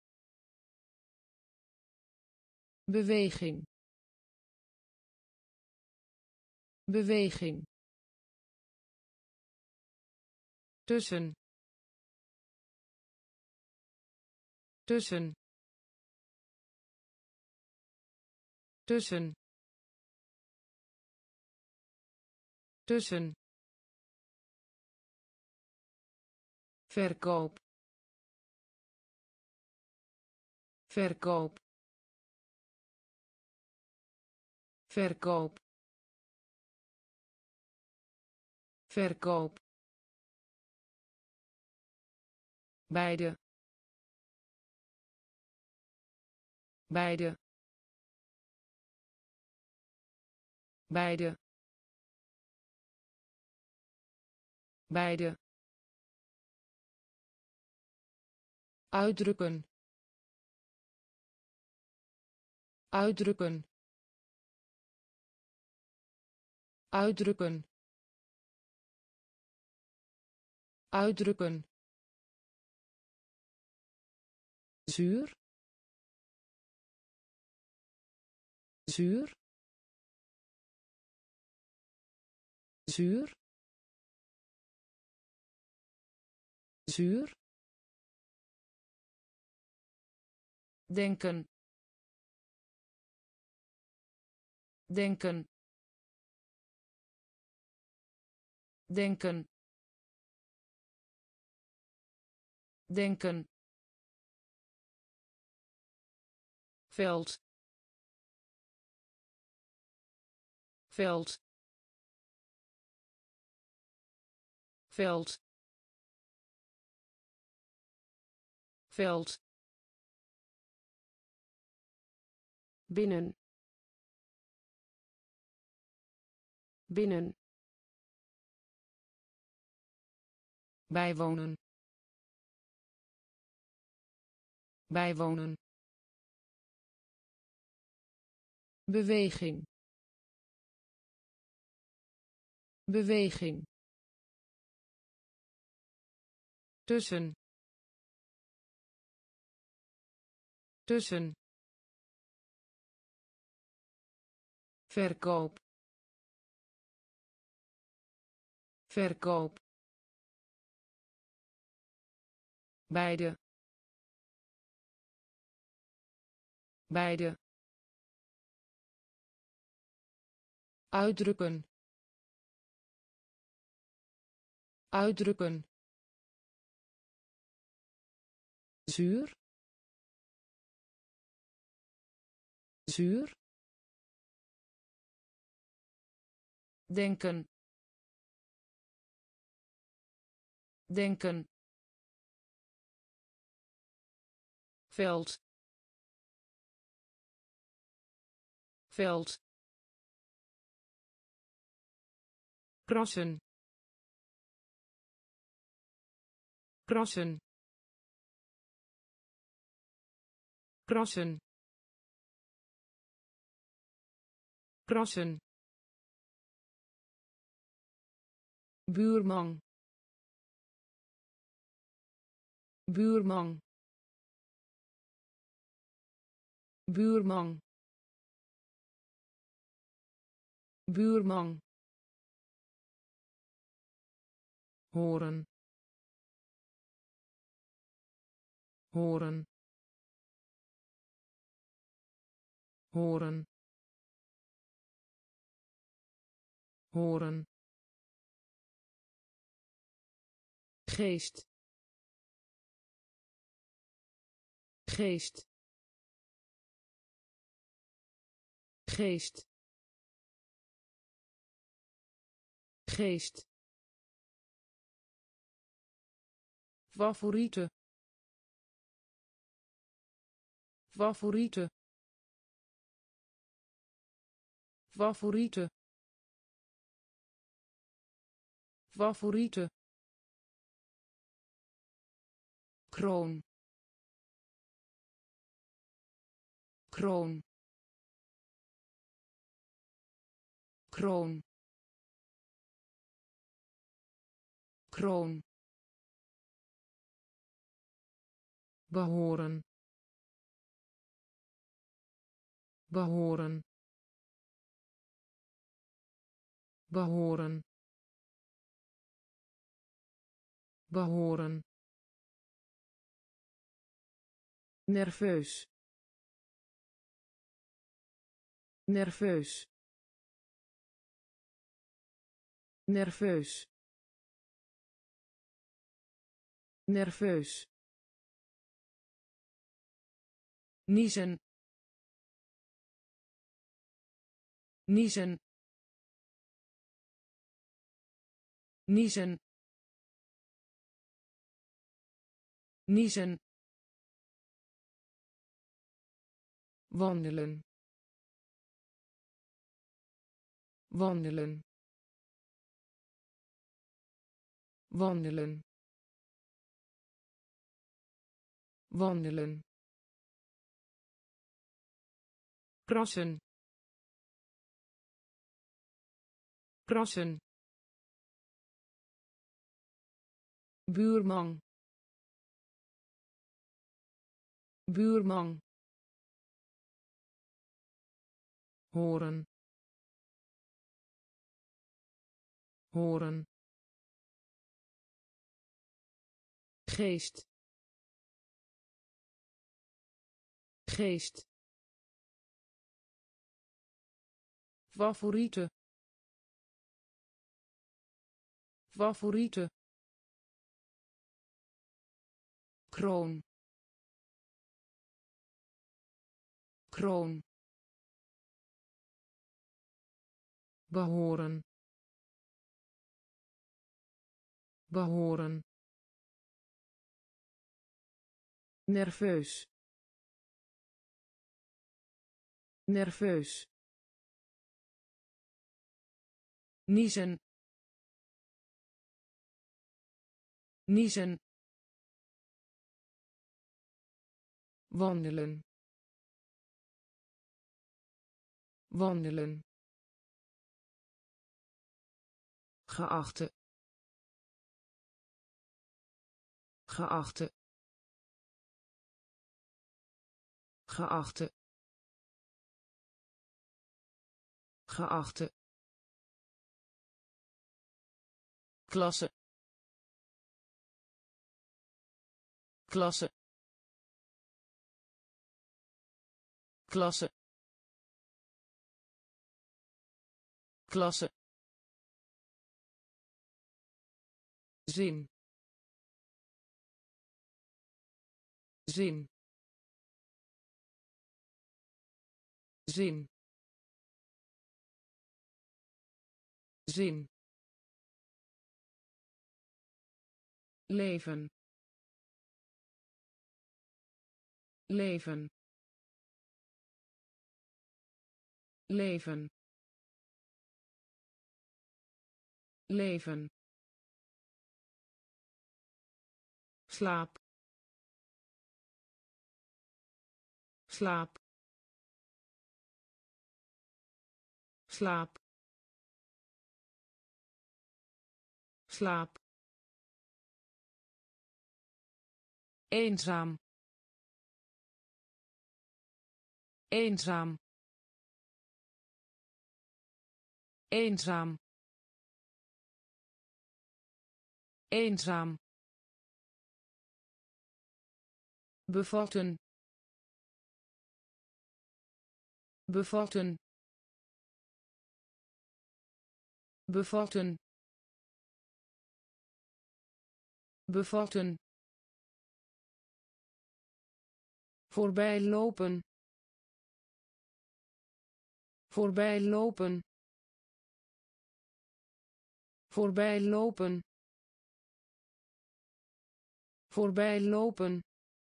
beweging beweging tussen tussen tussen tussen verkoop verkoop verkoop verkoop beide beide beide beide uitdrukken uitdrukken uitdrukken uitdrukken zuur zuur zuur zuur denken denken denken denken veld veld veld veld binnen binnen bijwonen bijwonen beweging beweging tussen tussen verkoop verkoop beide beide uitdrukken uitdrukken zuur zuur denken denken veld veld krassen krassen krassen krassen buurman buurman buurman buurman horen horen horen horen geest geest geest geest, favoriete, favoriete, favoriete, favoriete, kroon, kroon, kroon, kroon, behoren, behoren, behoren, behoren, nerveus, nerveus, nerveus, nerveus, niezen, niezen, niezen, niezen, wandelen, wandelen, wandelen, wandelen, krassen, krassen, buurman, buurman, horen, horen, geest, geest, favoriete, favoriete, kroon, kroon, behoren, behoren, nerveus, nerveus, niezen, niezen, wandelen, wandelen, geachte, geachte, geachte, geachte, klasse, klasse, klasse, klasse, zin, zin, zin, zin, leven, leven, leven, leven, slaap, slaap, slaap, slaap, eenzaam, eenzaam, eenzaam, eenzaam, bevatten, bevatten, bevatten, bevatten, voorbij lopen, voorbij lopen, voorbij lopen, voorbij lopen,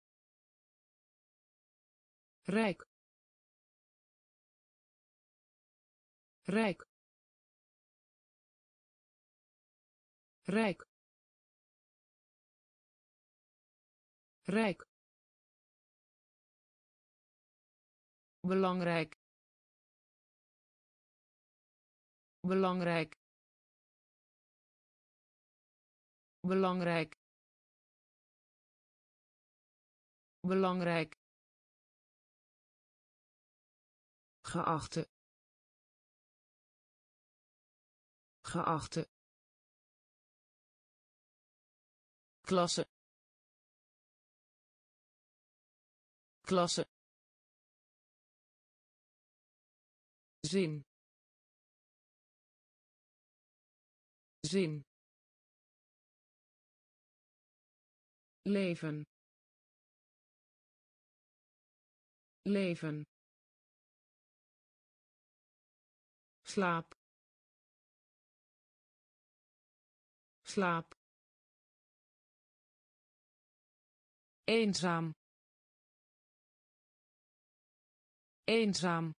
rijk, rijk, rijk, rijk, belangrijk, belangrijk, belangrijk, belangrijk, geachte, geachte, klasse, klasse, zin, zin, leven, leven, slaap, slaap, eenzaam, eenzaam,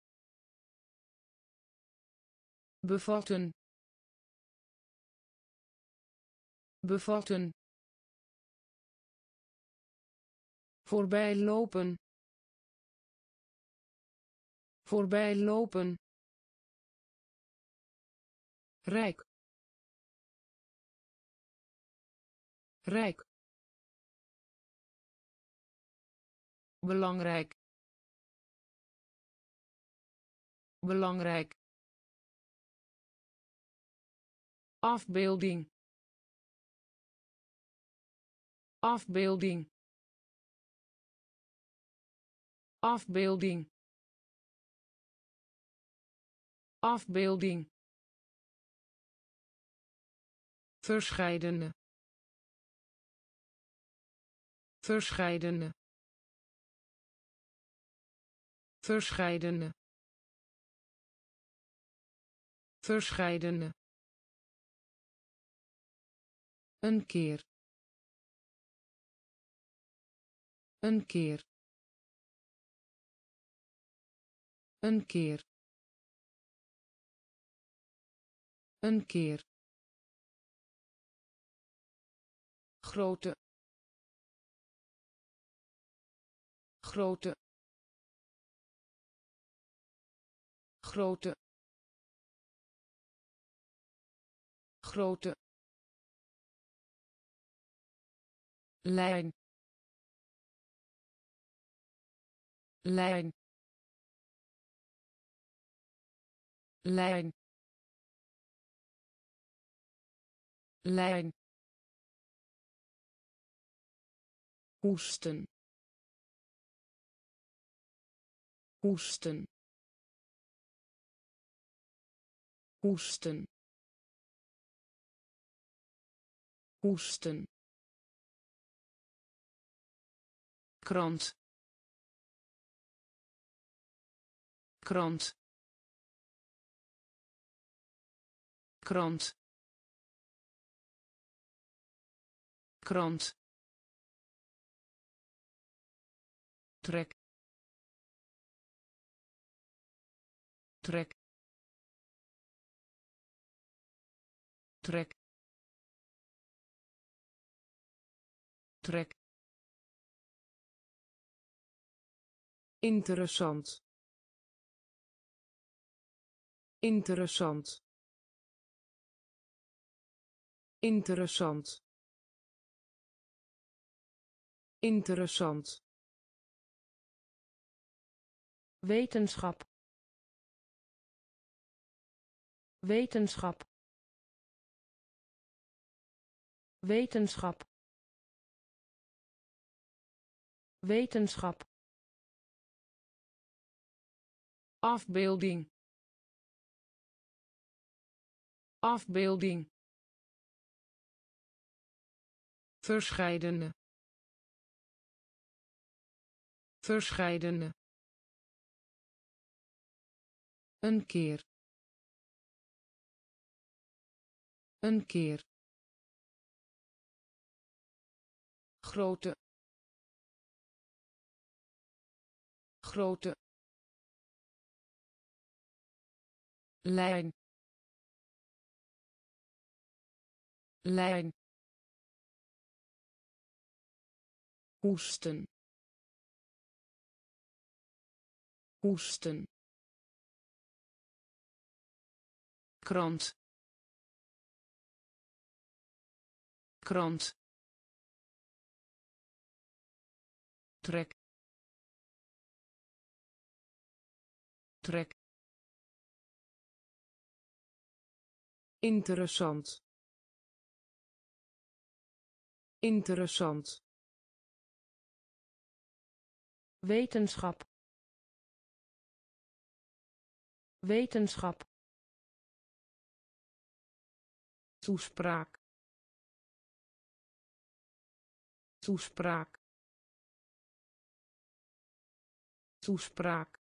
bevatten, bevatten, voorbij lopen, voorbij lopen, rijk, rijk, belangrijk, belangrijk, afbeelding, afbeelding, afbeelding, afbeelding, verscheidene, verscheidene, verscheidene, verscheidene, een keer, een keer, een keer, een keer, grote, grote, grote, grote, lijn, lijn, lijn, lijn, hoesten, hoesten, hoesten, hoesten, krant, krant, krant, krant, trek, trek, trek, trek, interessant, interessant, interessant, interessant, wetenschap, wetenschap, wetenschap, wetenschap, afbeelding, afbeelding, verscheidene, verscheidene, een keer, Een keer. Grote. Grote. Lijn. Lijn. Hoesten. Hoesten. Krant. Krant. Trek. Trek. Interessant. Interessant. Wetenschap. Wetenschap. Toespraak. Toespraak. Toespraak.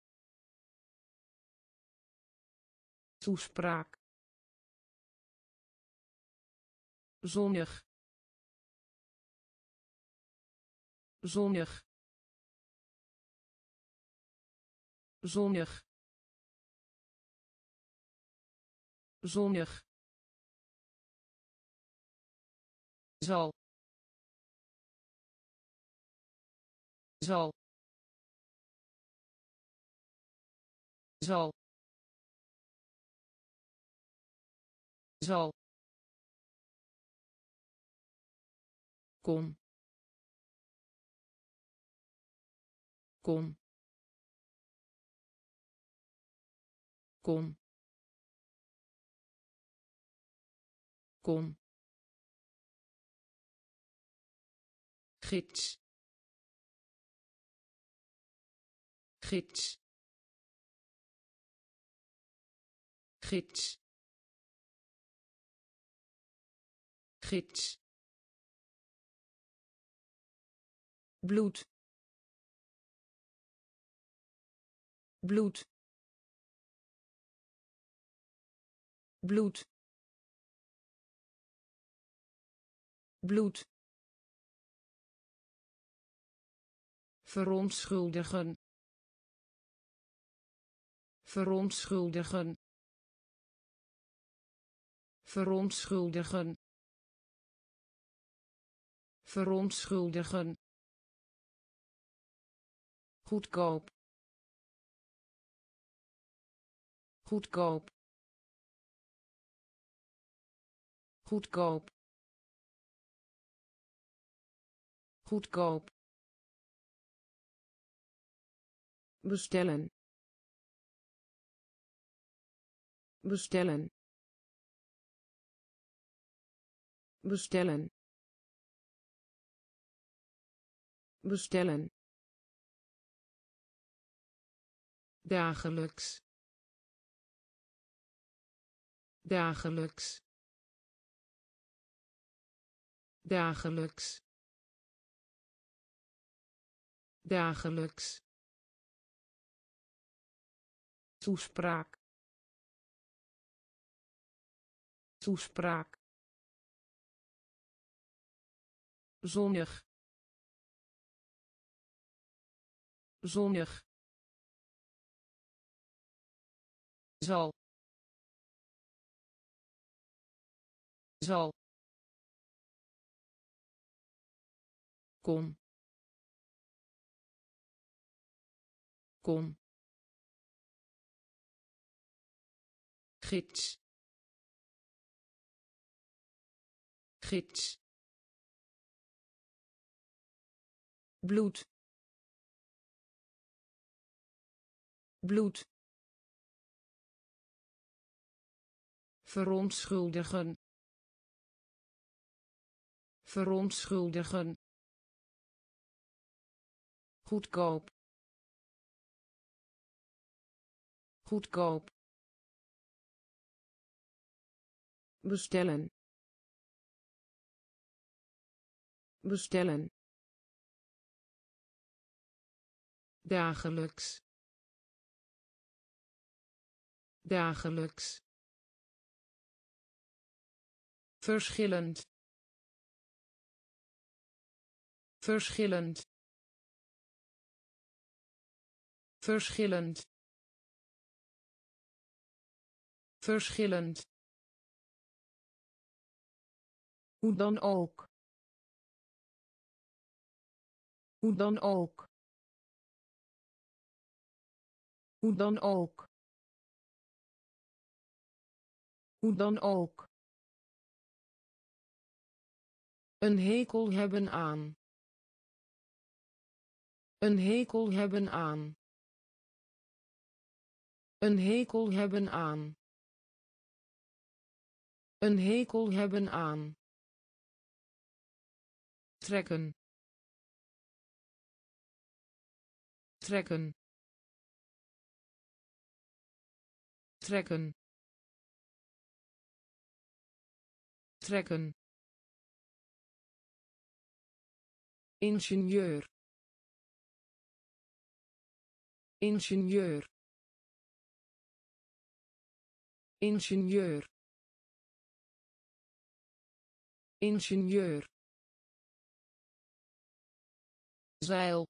Toespraak. Zonnig. Zonnig. Zonnig. Zonnig. Zal. Zal. Zal. Zal. Kom. Kom. Kom. Kom. Gids. Gids. Gids. Gids. Bloed. Bloed. Bloed. Bloed. Verontschuldigen. Verontschuldigen. Verontschuldigen. Verontschuldigen. Goedkoop. Goedkoop. Goedkoop. Goedkoop. Bestellen. Bestellen. Bestellen. Bestellen. Dagelijks. Dagelijks. Dagelijks. Dagelijks. Toespraak. Toespraak. Zonnig. Zonnig. Zal. Zal. Kom. Kom. Gids. Gids. Bloed. Bloed. Verontschuldigen. Verontschuldigen. Goedkoop. Goedkoop. Bestellen. Bestellen. Dagelijks. Dagelijks. verschillend verschillend verschillend verschillend hoe dan ook hoe dan ook hoe dan ook hoe dan ook een hekel hebben aan een hekel hebben aan een hekel hebben aan een hekel hebben aan trekken trekken trekken trekken ingenieur ingenieur ingenieur ingenieur zeil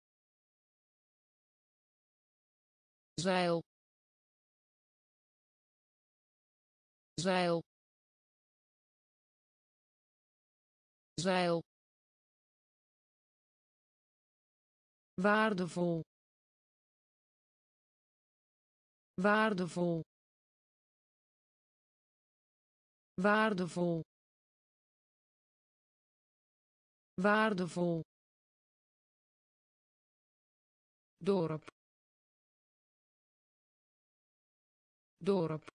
zeil zeil zeil waardevol waardevol waardevol waardevol dorp dorp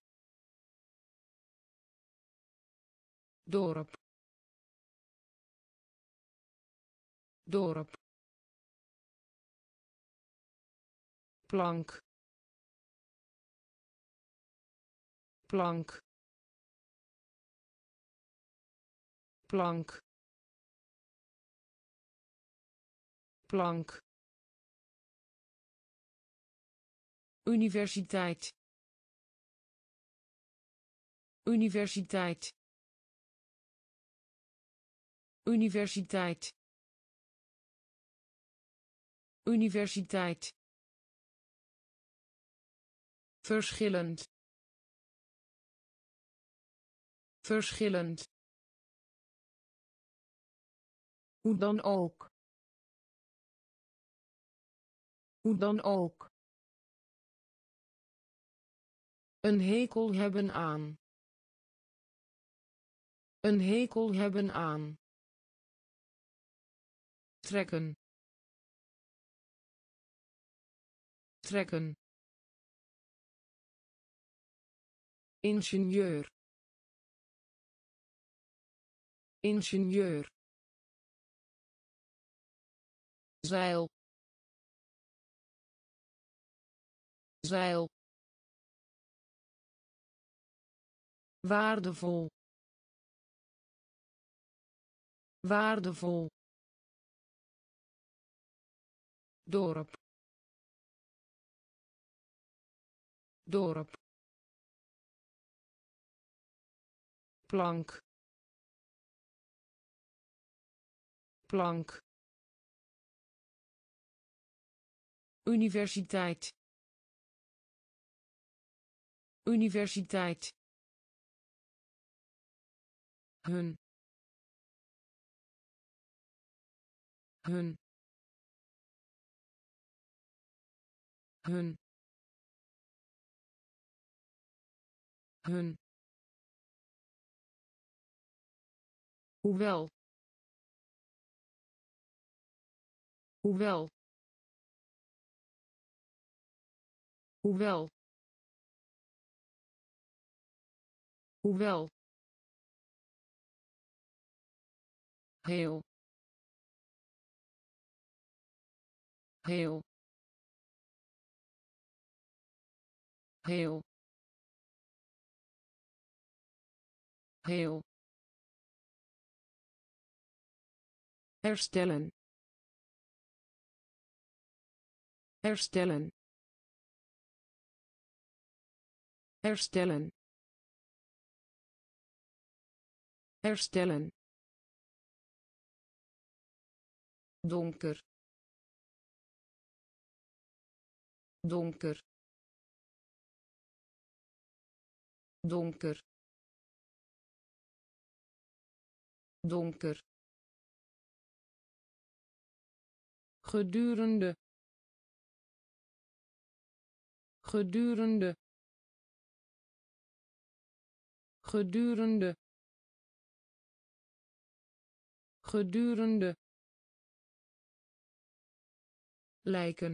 dorp dorp plank plank plank plank universiteit universiteit universiteit universiteit verschillend verschillend hoe dan ook hoe dan ook een hekel hebben aan een hekel hebben aan trekken trekken ingenieur ingenieur zeil zeil waardevol waardevol dorp dorp plank plank universiteit universiteit hun hun hun hun hoewel hoewel hoewel hoewel heel heel heel heel herstellen herstellen herstellen herstellen, donker, donker, donker, donker, gedurende, gedurende, gedurende, gedurende, lijken,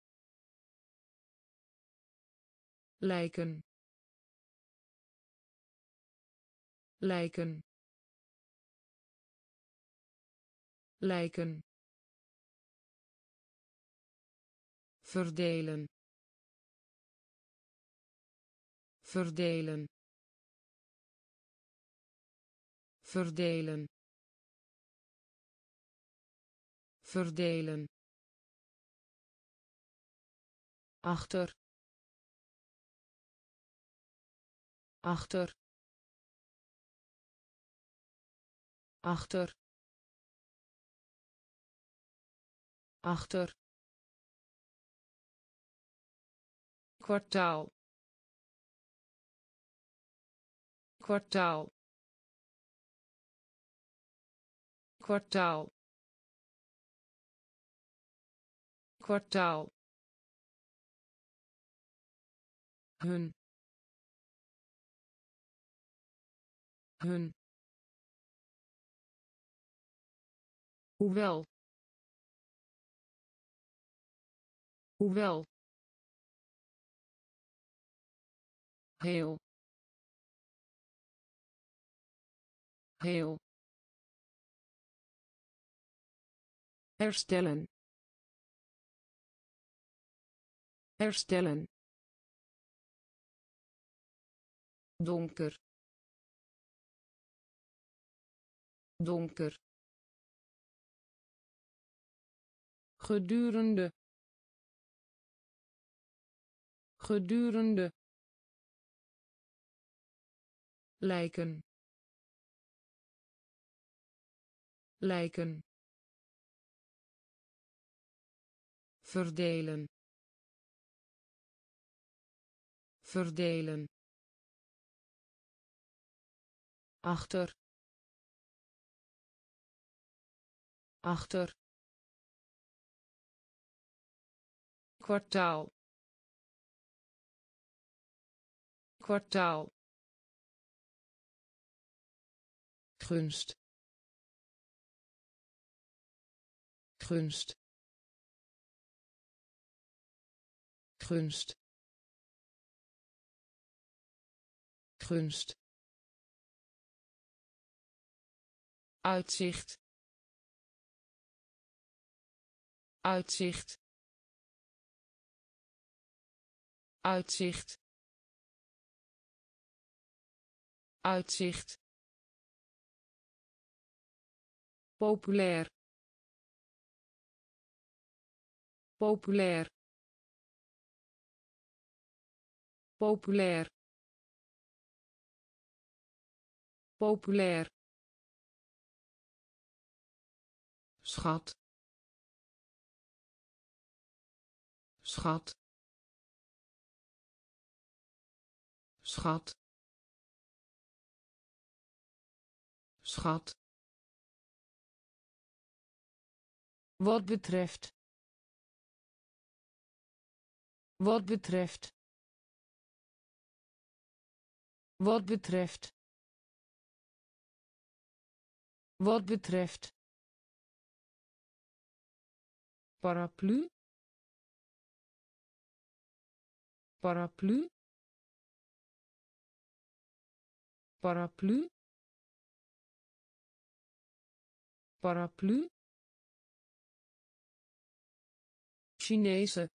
lijken, lijken, lijken, verdelen, verdelen, verdelen, verdelen, achter, achter, achter, achter, kwartaal, kwartaal, kwartaal, kwartaal, hun, hun, hoewel, hoewel, heel, heel, herstellen, herstellen, donker, donker, gedurende, gedurende, lijken, lijken, verdelen, verdelen, achter, achter, kwartaal, kwartaal, gunst, gunst, gunst, gunst, uitzicht, uitzicht, uitzicht, uitzicht, populair, populair, populair, populair, schat, schat, schat, schat, wat betreft, wat betreft, wat betreft, wat betreft, paraplu, paraplu, paraplu, paraplu, Chinese,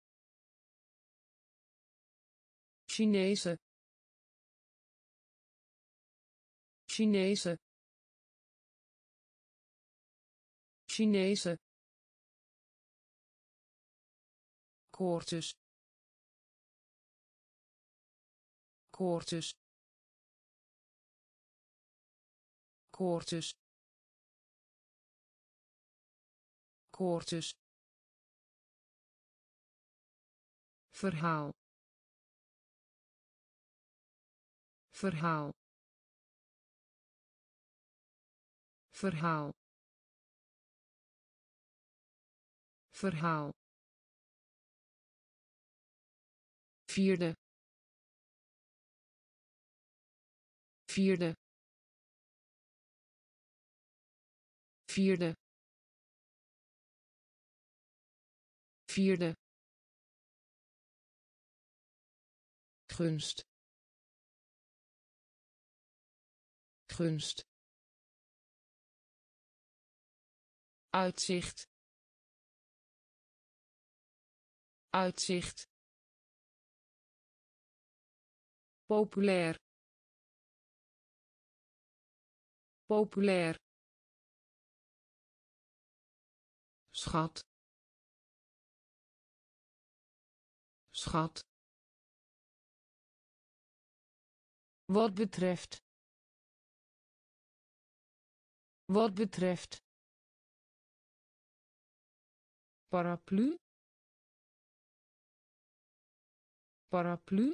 Chinese, Chinese, Chinese, koortjes, koortjes, koortjes koortjes verhaal verhaal verhaal verhaal vierde vierde vierde vierde gunst gunst uitzicht uitzicht populair populair schat schat wat betreft wat betreft paraplu paraplu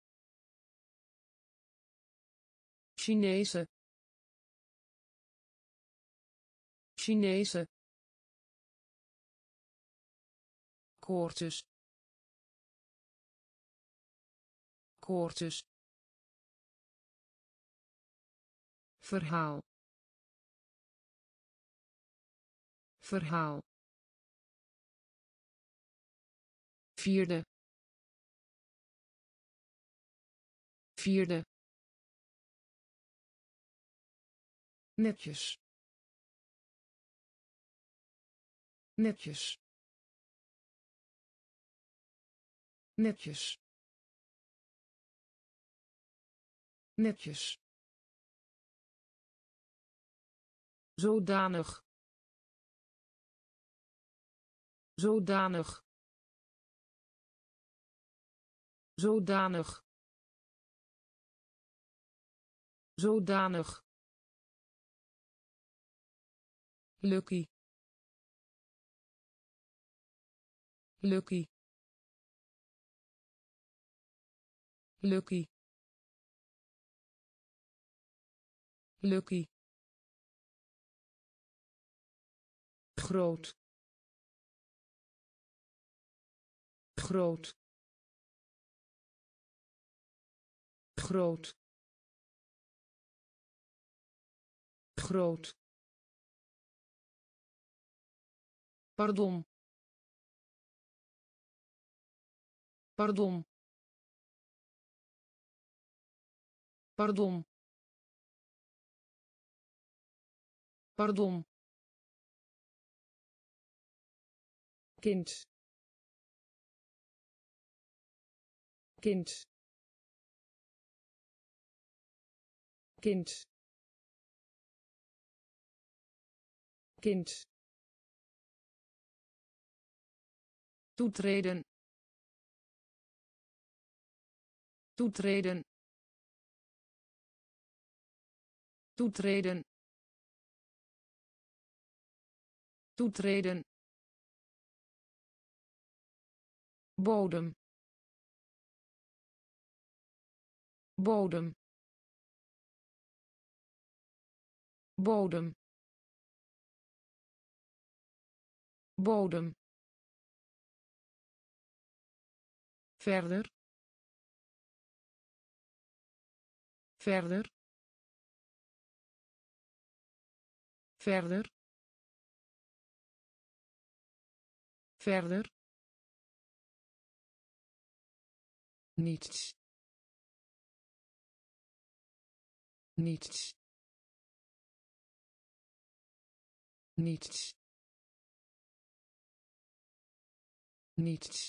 Chinese Chinese koortjes koortjes verhaal verhaal vierde vierde netjes netjes netjes netjes zodanig zodanig zodanig zodanig lucky lucky lucky lucky groot groot groot groot pardon pardon pardon pardon kind kind kind kind toetreden toetreden toetreden toetreden bodem bodem bodem bodem verder verder verder verder niets niets niets niets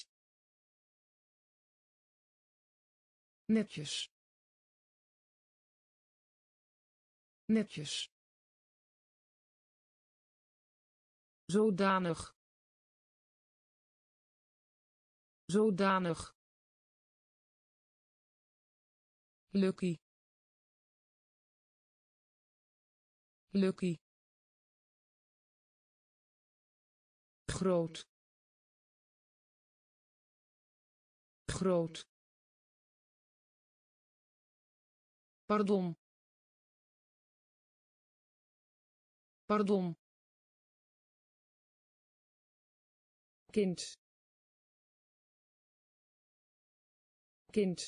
netjes netjes zodanig zodanig lucky Lucky. Groot. Groot. Pardon. Pardon. Kind. Kind.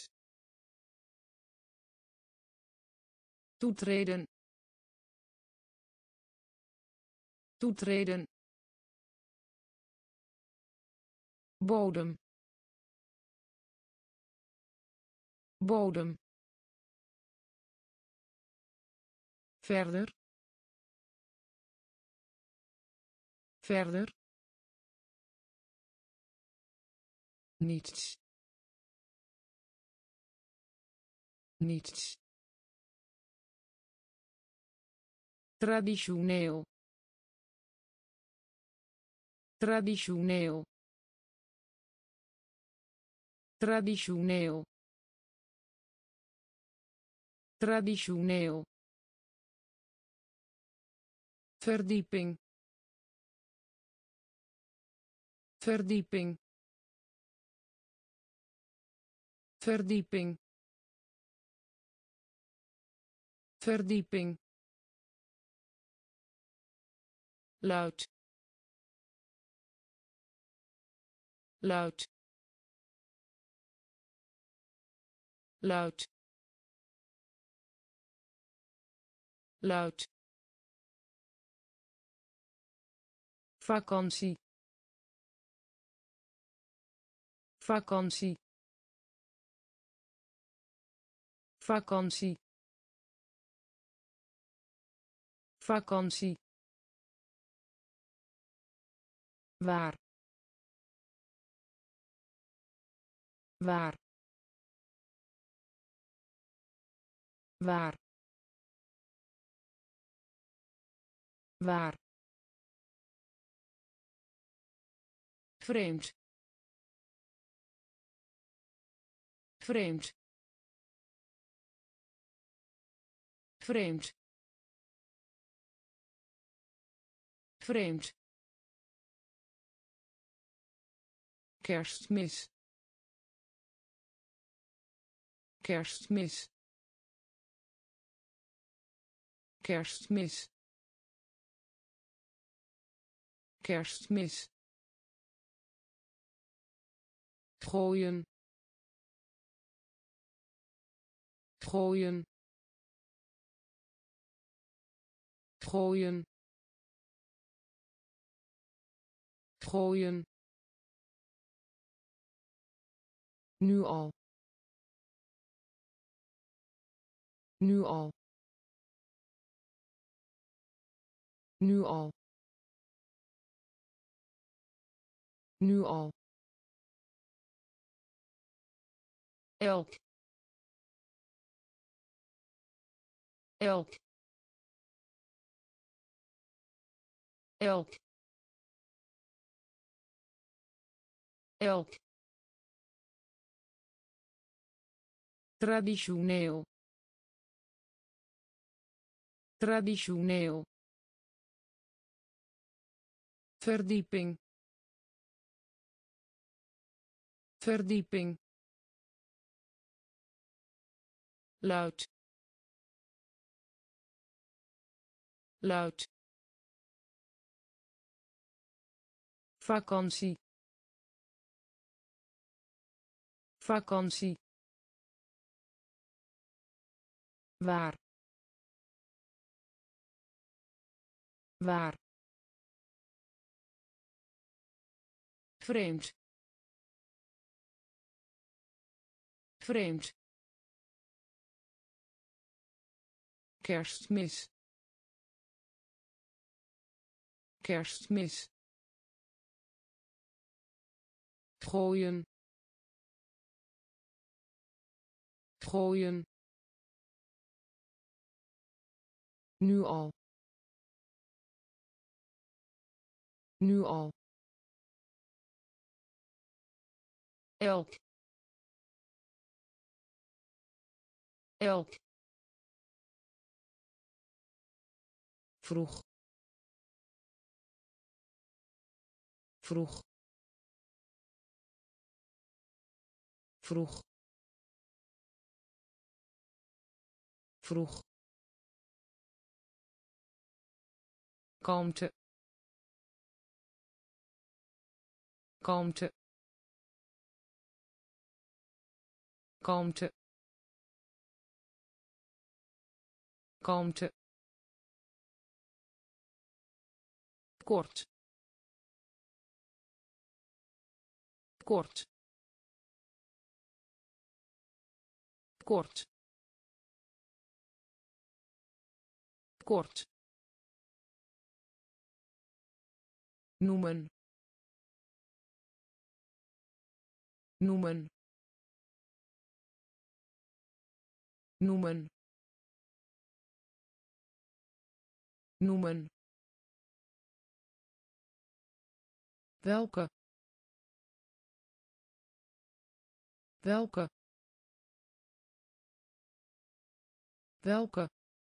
Toetreden. Toetreden. Bodem. Bodem. Verder. Verder. Niets. Niets. Traditioneel. Traditioneel. Traditioneel. Traditioneel. Verdieping. Verdieping. Verdieping. Verdieping. Luid. Luid. Luid. Luid. Vakantie. Vakantie. Vakantie. Vakantie. Waar. Waar. Waar. Waar. Vreemd. Vreemd. Vreemd. Vreemd. Kerstmis. Kerstmis. Kerstmis. Kerstmis. Gooien. Gooien. Gooien. Gooien. Nu al. Nu al. Nu al. Nu al. Elk. Elk. Elk. Elk. Traditioneel. Traditioneel. Verdieping. Verdieping. Luid. Luid. Vakantie. Vakantie. Waar. Waar. Vreemd. Vreemd. Kerstmis. Kerstmis. Gooien. Gooien. Nu al. Nu al. Elk. Elk. vroeg vroeg vroeg vroeg kalmte kalmte kalmte kalmte kort kort kort kort noemen noemen noemen noemen welke welke welke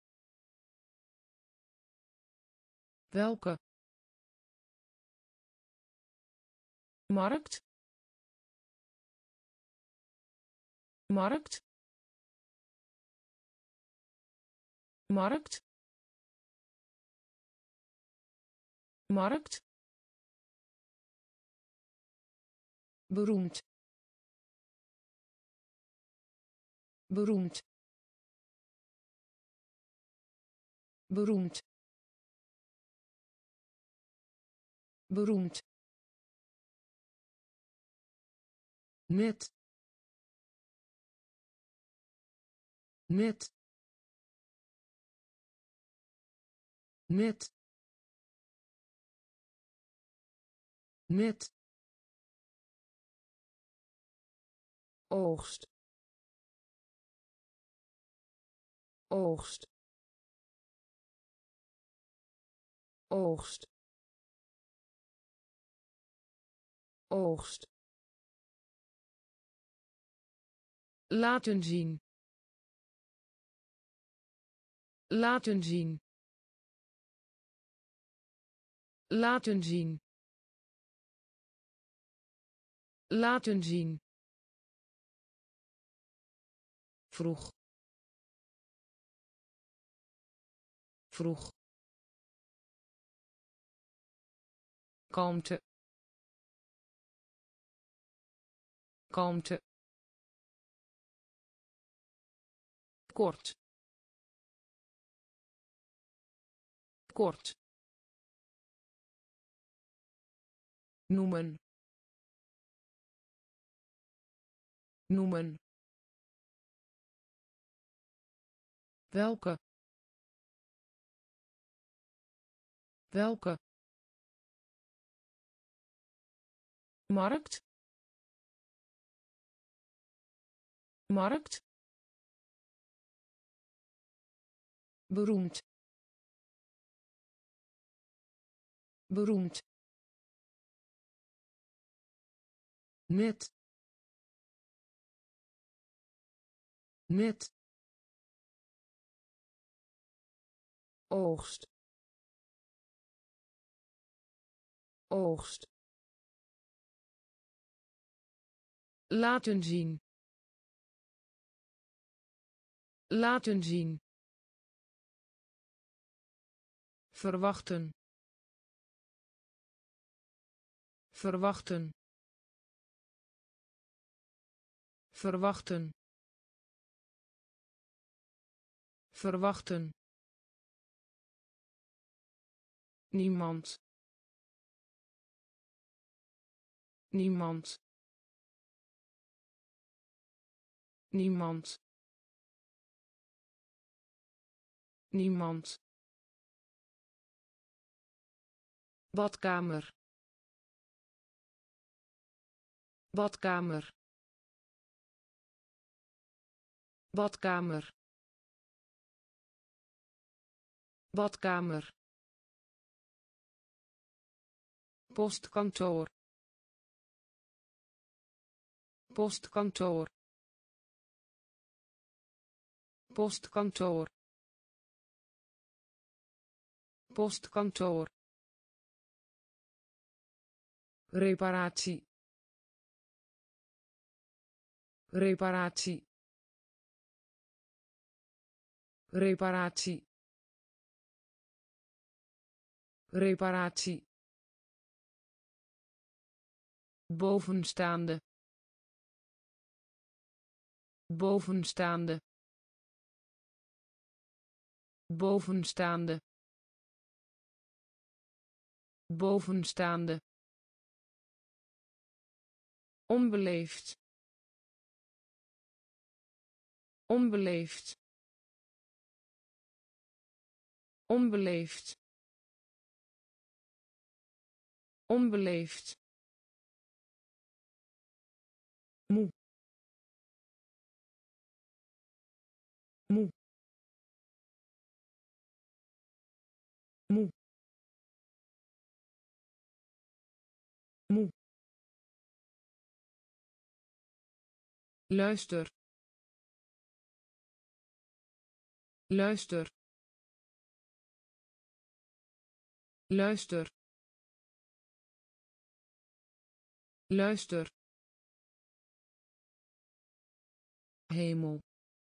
welke markt markt markt markt beroemd beroemd beroemd beroemd net net net net oogst oogst oogst oogst laten zien laten zien laten zien laten zien vroeg vroeg kalmte kalmte kort kort noemen noemen welke welke markt markt beroemd beroemd net net oogst oogst laten zien laten zien verwachten verwachten verwachten verwachten niemand niemand niemand niemand badkamer badkamer badkamer badkamer postkantoor postkantoor postkantoor postkantoor, reparatie, reparatie, reparatie, reparatie, bovenstaande, bovenstaande, bovenstaande, bovenstaande, onbeleefd, onbeleefd, onbeleefd, onbeleefd, moe, moe, moe, moe, luister, luister, luister, luister, hemel,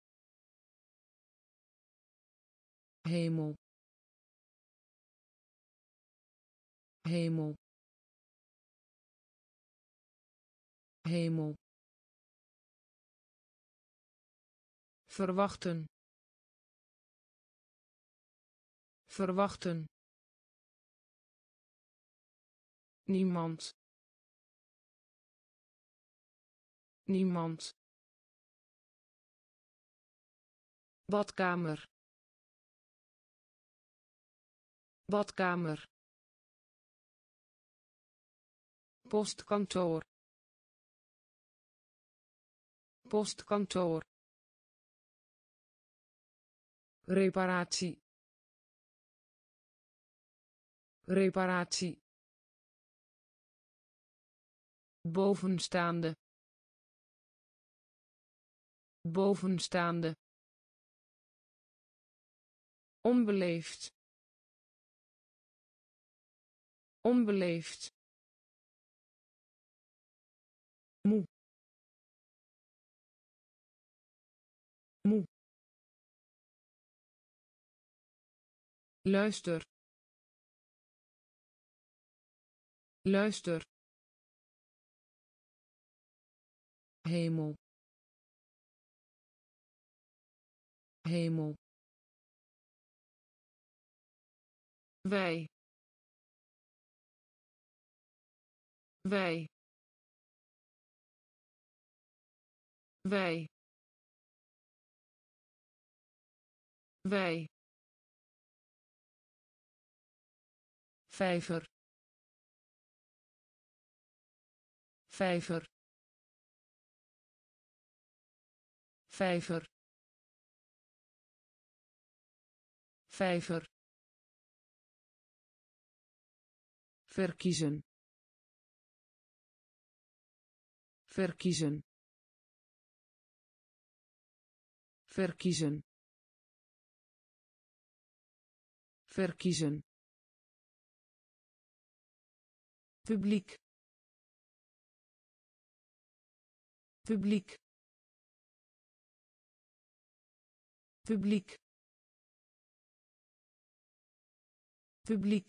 hemel, hemel, hemel, verwachten, verwachten, niemand, niemand, badkamer, badkamer, postkantoor, postkantoor, reparatie, reparatie, bovenstaande, bovenstaande, onbeleefd, onbeleefd, moe, moe, luister, luister, hemel, hemel, wij, wij, wij, wij, vijver, vijver, vijver, vijver, verkiezen, verkiezen, verkiezen, verkiezen, publiek, publiek, publiek, publiek,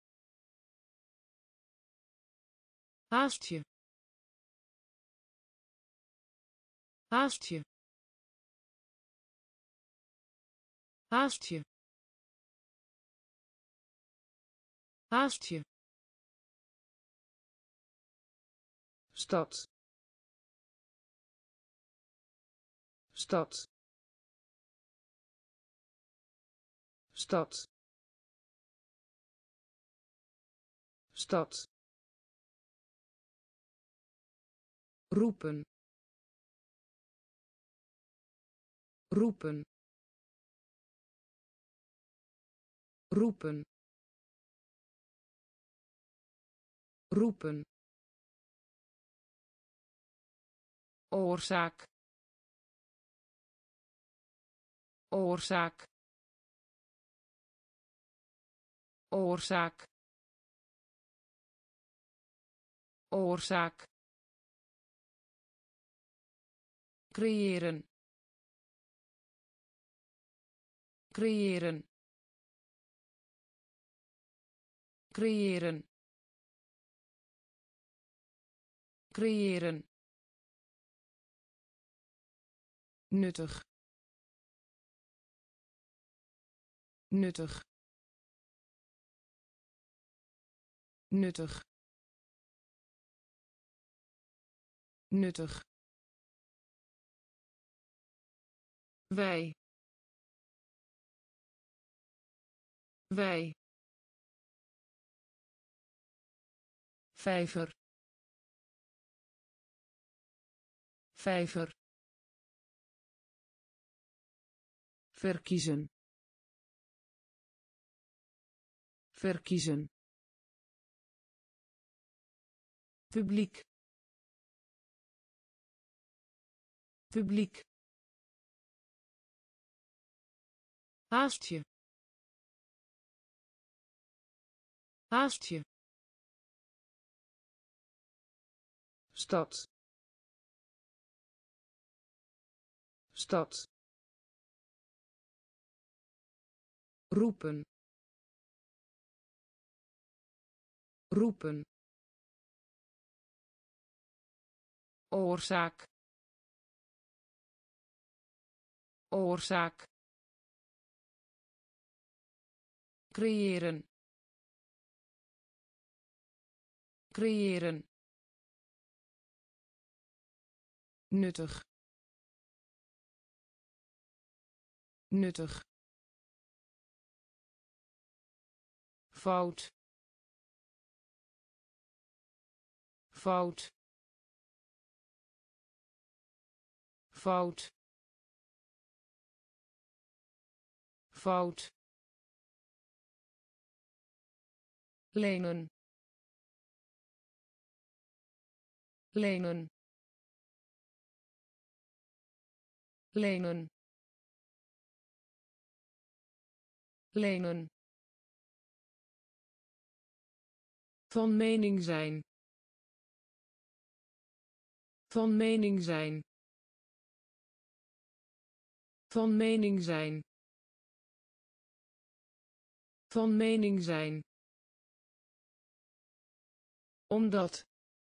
haast je, haast je, haast je, haast je, stad, stad, stad, stad, roepen, roepen, roepen, roepen, oorzaak, oorzaak, oorzaak oorzaak creëren creëren creëren creëren nuttig nuttig nuttig nuttig wij wij vijver vijver verkiezen verkiezen publiek publiek haast je haast je stad stad roepen roepen oorzaak oorzaak creëren creëren nuttig nuttig fout fout fout fout lenen lenen lenen lenen van mening zijn van mening zijn van mening zijn van mening zijn omdat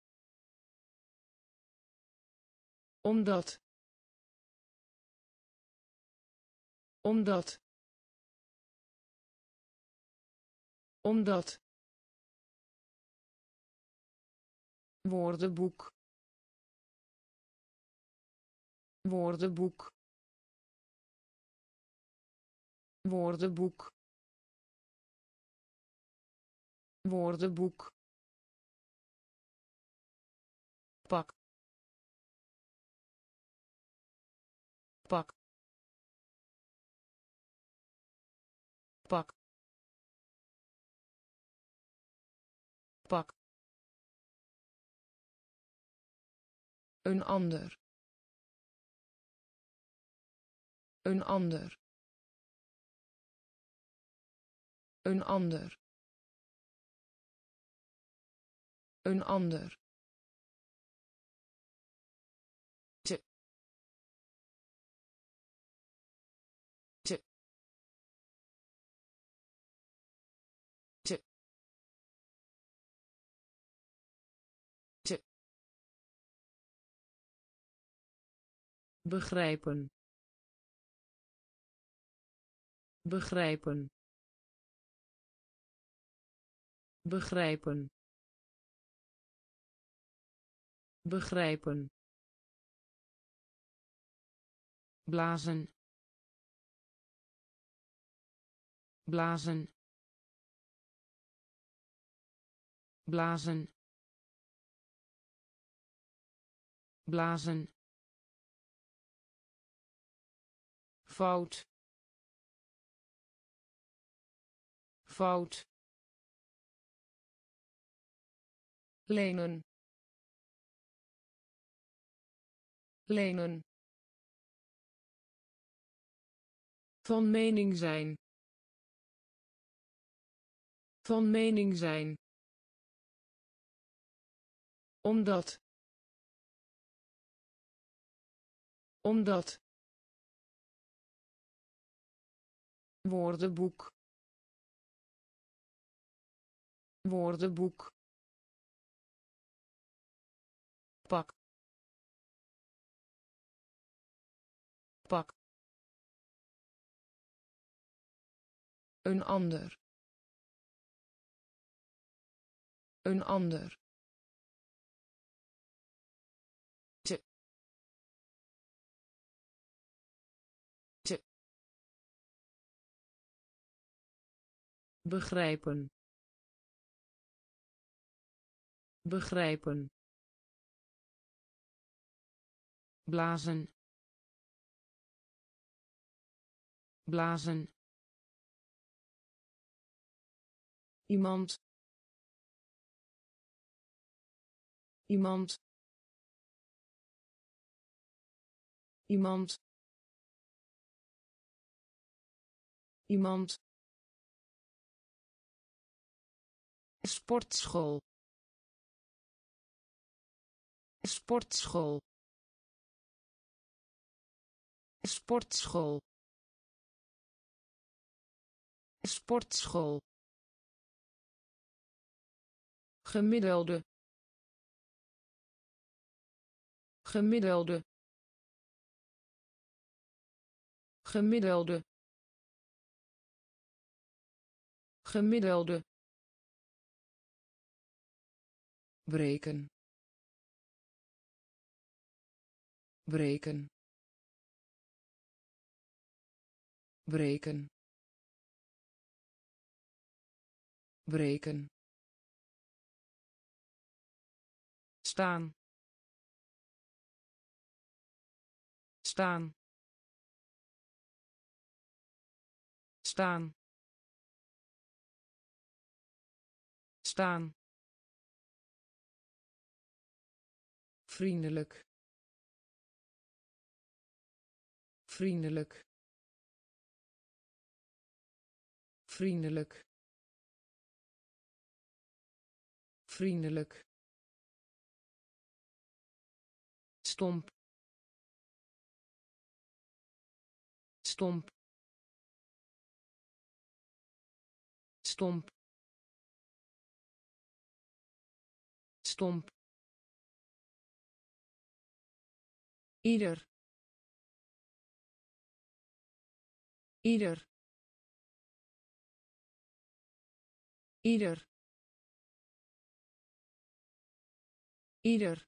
omdat omdat omdat woordenboek woordenboek woordenboek woordenboek pak pak pak pak een ander een ander een ander een ander te te te te begrijpen begrijpen begrijpen begrijpen blazen blazen blazen blazen fout fout lenen lenen van mening zijn Van mening zijn. Omdat. Omdat. Woordenboek. Woordenboek. Pak. Pak. Een ander. Een ander. Te. Te. Begrijpen. Begrijpen. Blazen. Blazen. Iemand. Iemand. Iemand. Iemand. Sportschool. Sportschool. Sportschool. Sportschool. Gemiddelde. Gemiddelde. Gemiddelde. Gemiddelde. Breken. Breken. Breken. Breken. Staan. Staan. Staan. Staan. Vriendelijk. Vriendelijk. Vriendelijk. Vriendelijk. Stomp. Stomp. Stomp. Stomp. Ieder. Ieder. Ieder. Ieder.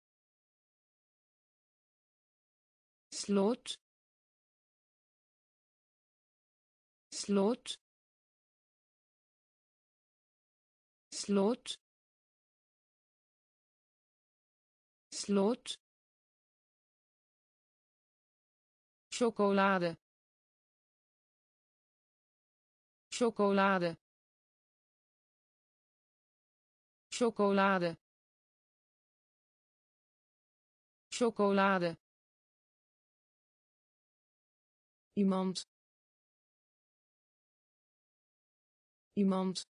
Sloot. Sloot. Sloot. Sloot. Chocolade. Chocolade. Chocolade. Chocolade. Iemand. Iemand.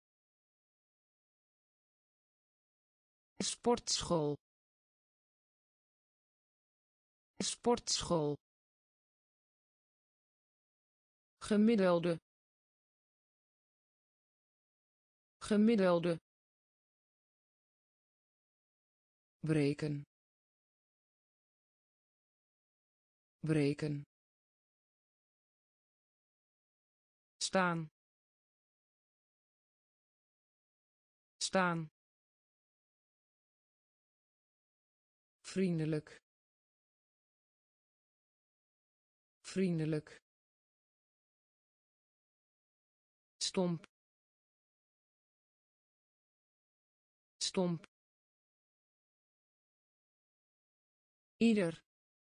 Sportschool. Sportschool. Gemiddelde. Gemiddelde. Breken. Breken. Staan. Staan. Vriendelijk. Vriendelijk. Stomp. Stomp. Ieder.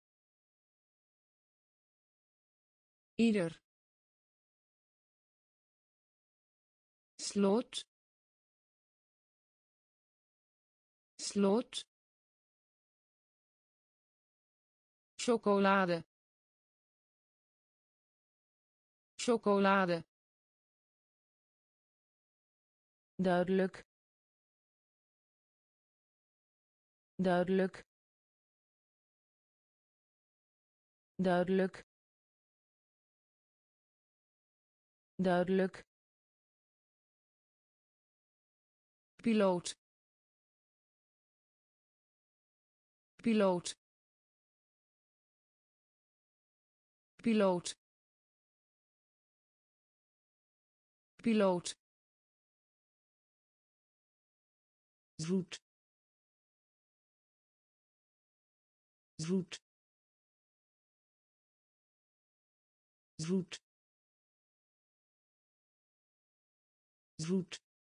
Ieder. Sloot. Sloot. Chocolade. Chocolade. duidelijk duidelijk duidelijk duidelijk piloot piloot piloot piloot zoet zoet zoet zoet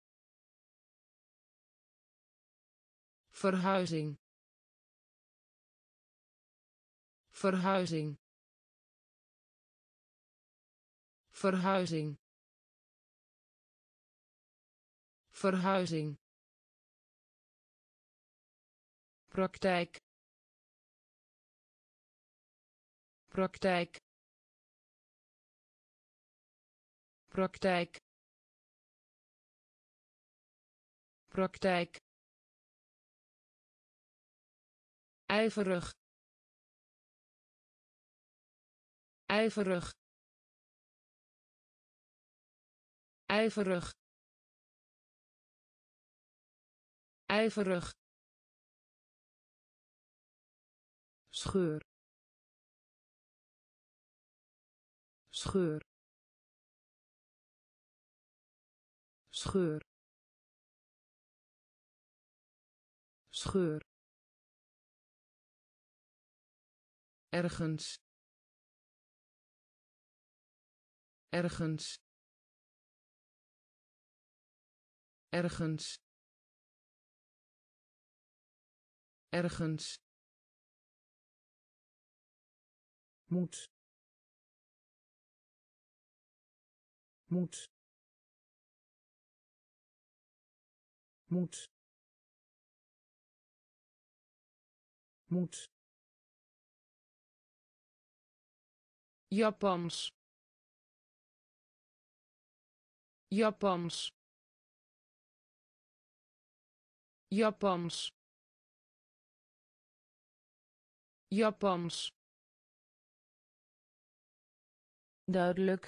verhuizing verhuizing verhuizing verhuizing praktijk praktijk praktijk praktijk ijverig ijverig ijverig ijverig scheur scheur scheur scheur ergens ergens ergens ergens moet moet moet moet Japans Japans Japans Japans duidelijk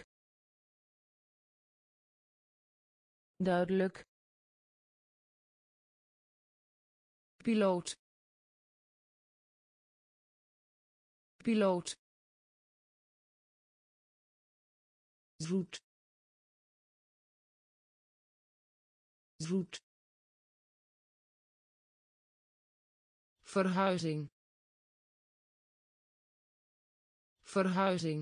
duidelijk piloot piloot zoet zoet verhuizing verhuizing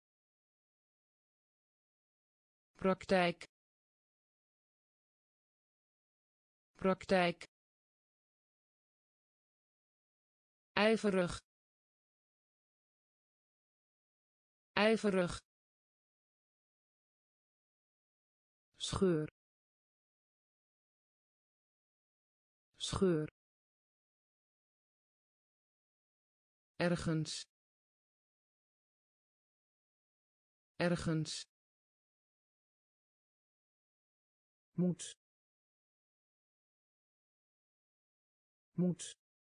praktijk praktijk ijverig ijverig scheur scheur ergens ergens moet moet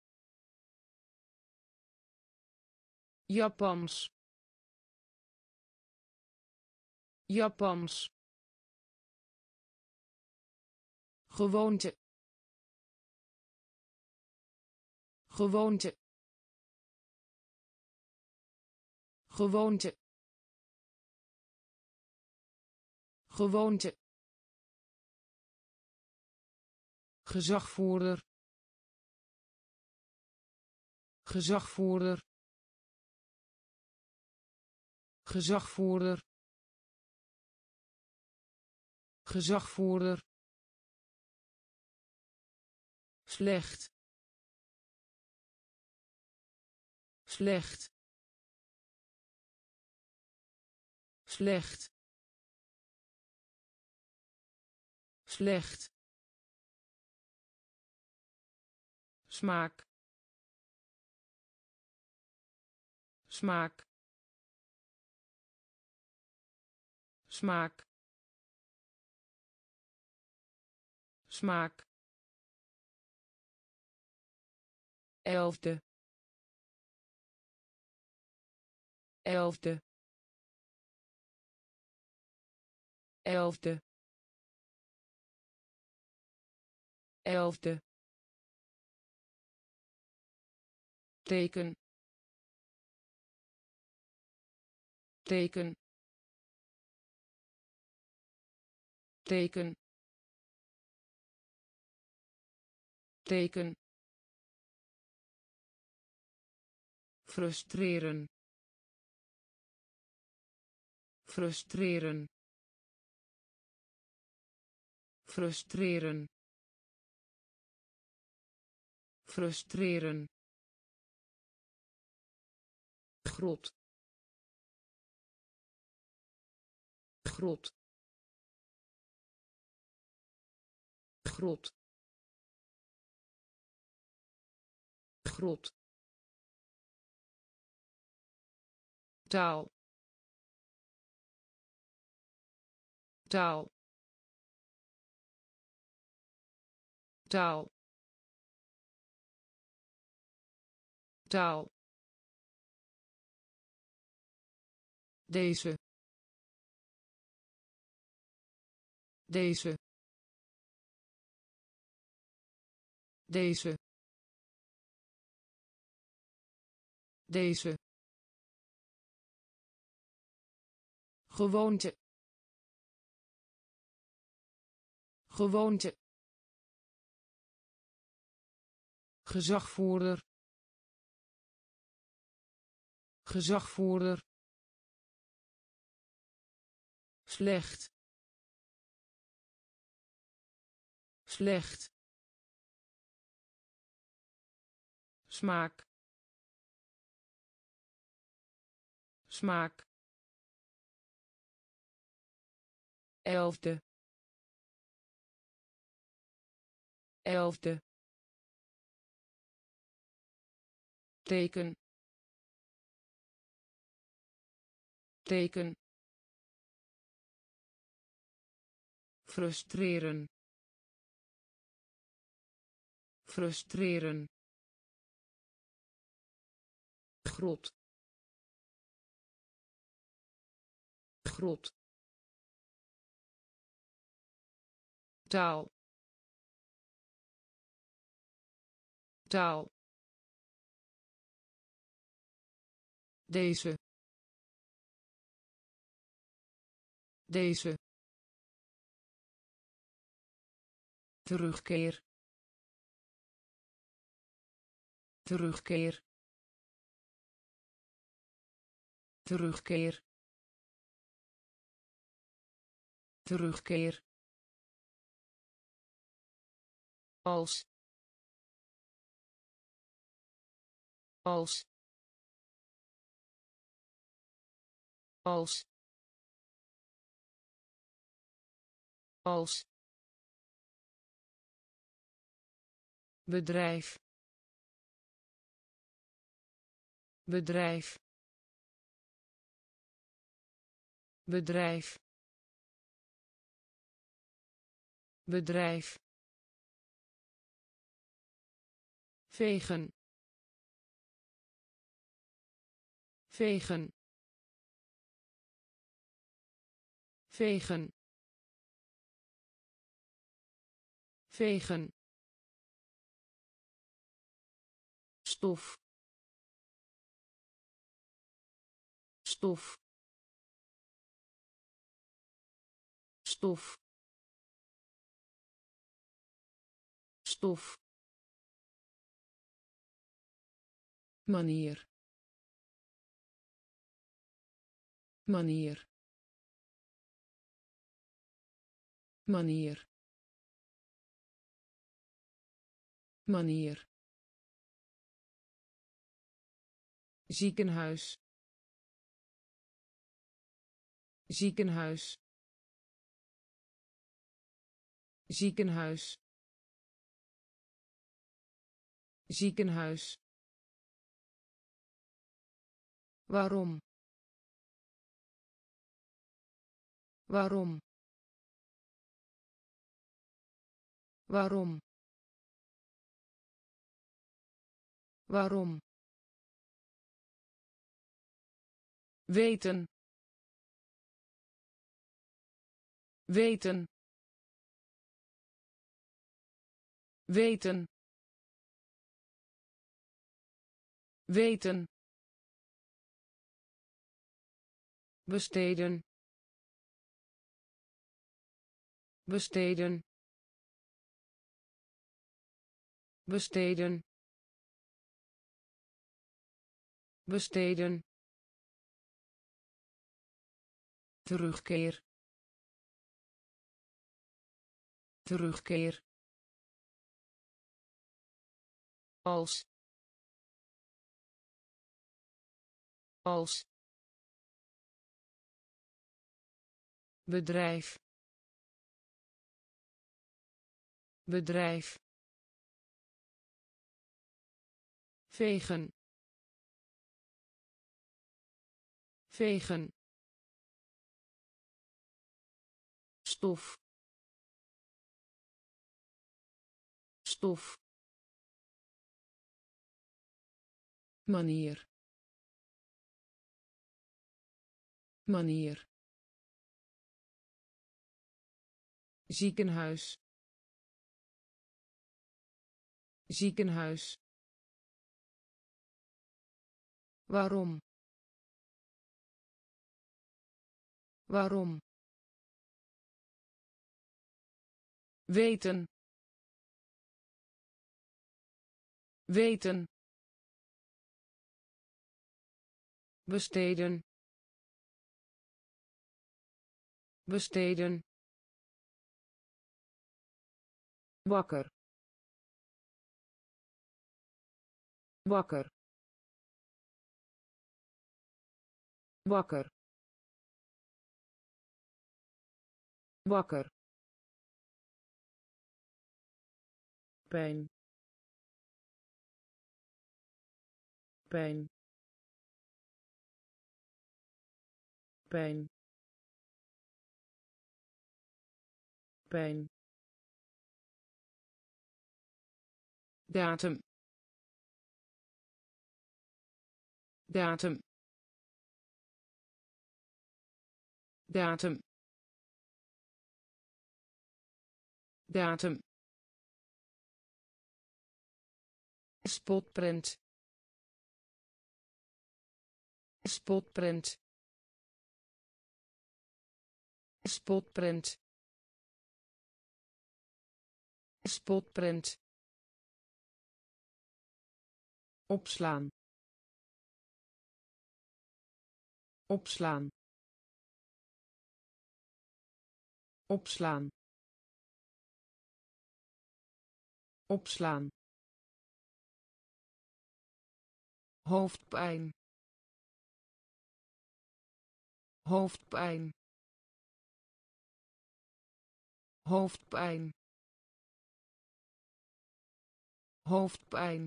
Japans Japans gewoonte gewoonte gewoonte gewoonte gezagvoerder gezagvoerder gezagvoerder gezagvoerder slecht slecht slecht slecht smaak smaak smaak smaak, elfde, elfde, elfde, elfde, teken, teken, teken, teken, frustreren, frustreren, frustreren, frustreren, grot, grot, grot, grot, taal, taal, taal, taal, deze, deze, deze, deze, gewoonte, gewoonte, gezagvoerder, gezagvoerder, slecht, slecht, smaak, smaak, elfde, elfde, teken, teken, frustreren, frustreren, grot, grot, taal, taal, deze, deze, terugkeer, terugkeer, terugkeer, terugkeer, als, als, als, als, bedrijf, bedrijf, bedrijf, bedrijf, vegen, vegen, vegen, vegen, stof, stof, stof, stof, manier, manier, manier, manier, ziekenhuis, ziekenhuis, ziekenhuis, ziekenhuis, waarom, waarom, Waarom? Waarom? Weten. Weten. Weten. Weten. Besteden. Besteden. Besteden. Besteden. Terugkeer. Terugkeer. Als. Als. Bedrijf. Bedrijf. Vegen. Vegen. Stof. Stof. Manier. Manier. Ziekenhuis. Ziekenhuis. Waarom? Waarom? Weten. Weten. Besteden. Besteden. Wakker. Wakker. Wakker. Wakker. Pijn. Pijn. Pijn. Pijn. Datum. Datum. Datum. Datum. Spotprint. Spotprint. Spotprint. Spotprint. Opslaan. Opslaan. Opslaan. Opslaan. Hoofdpijn. Hoofdpijn. Hoofdpijn. Hoofdpijn.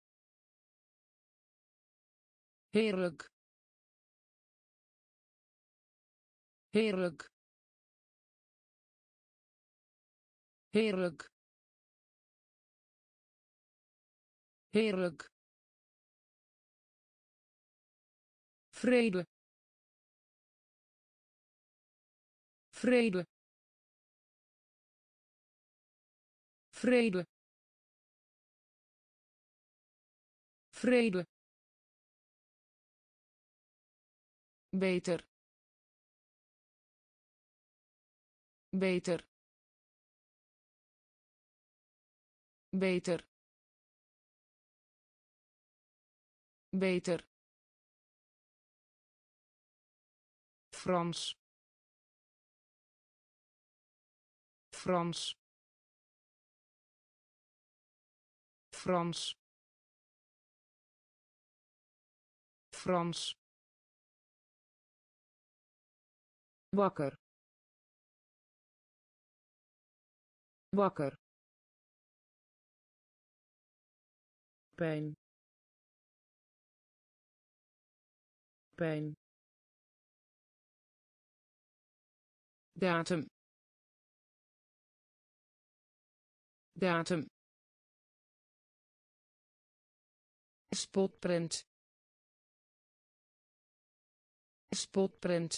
Heerlijk. Heerlijk. Heerlijk. Heerlijk. Vrede. Vrede. Vrede. Vrede. Beter. Beter. Beter. Beter. Frans. Frans. Frans. Frans. Wakker. Wakker. Pijn. Pijn. Datum. datum, spotprint, spotprint,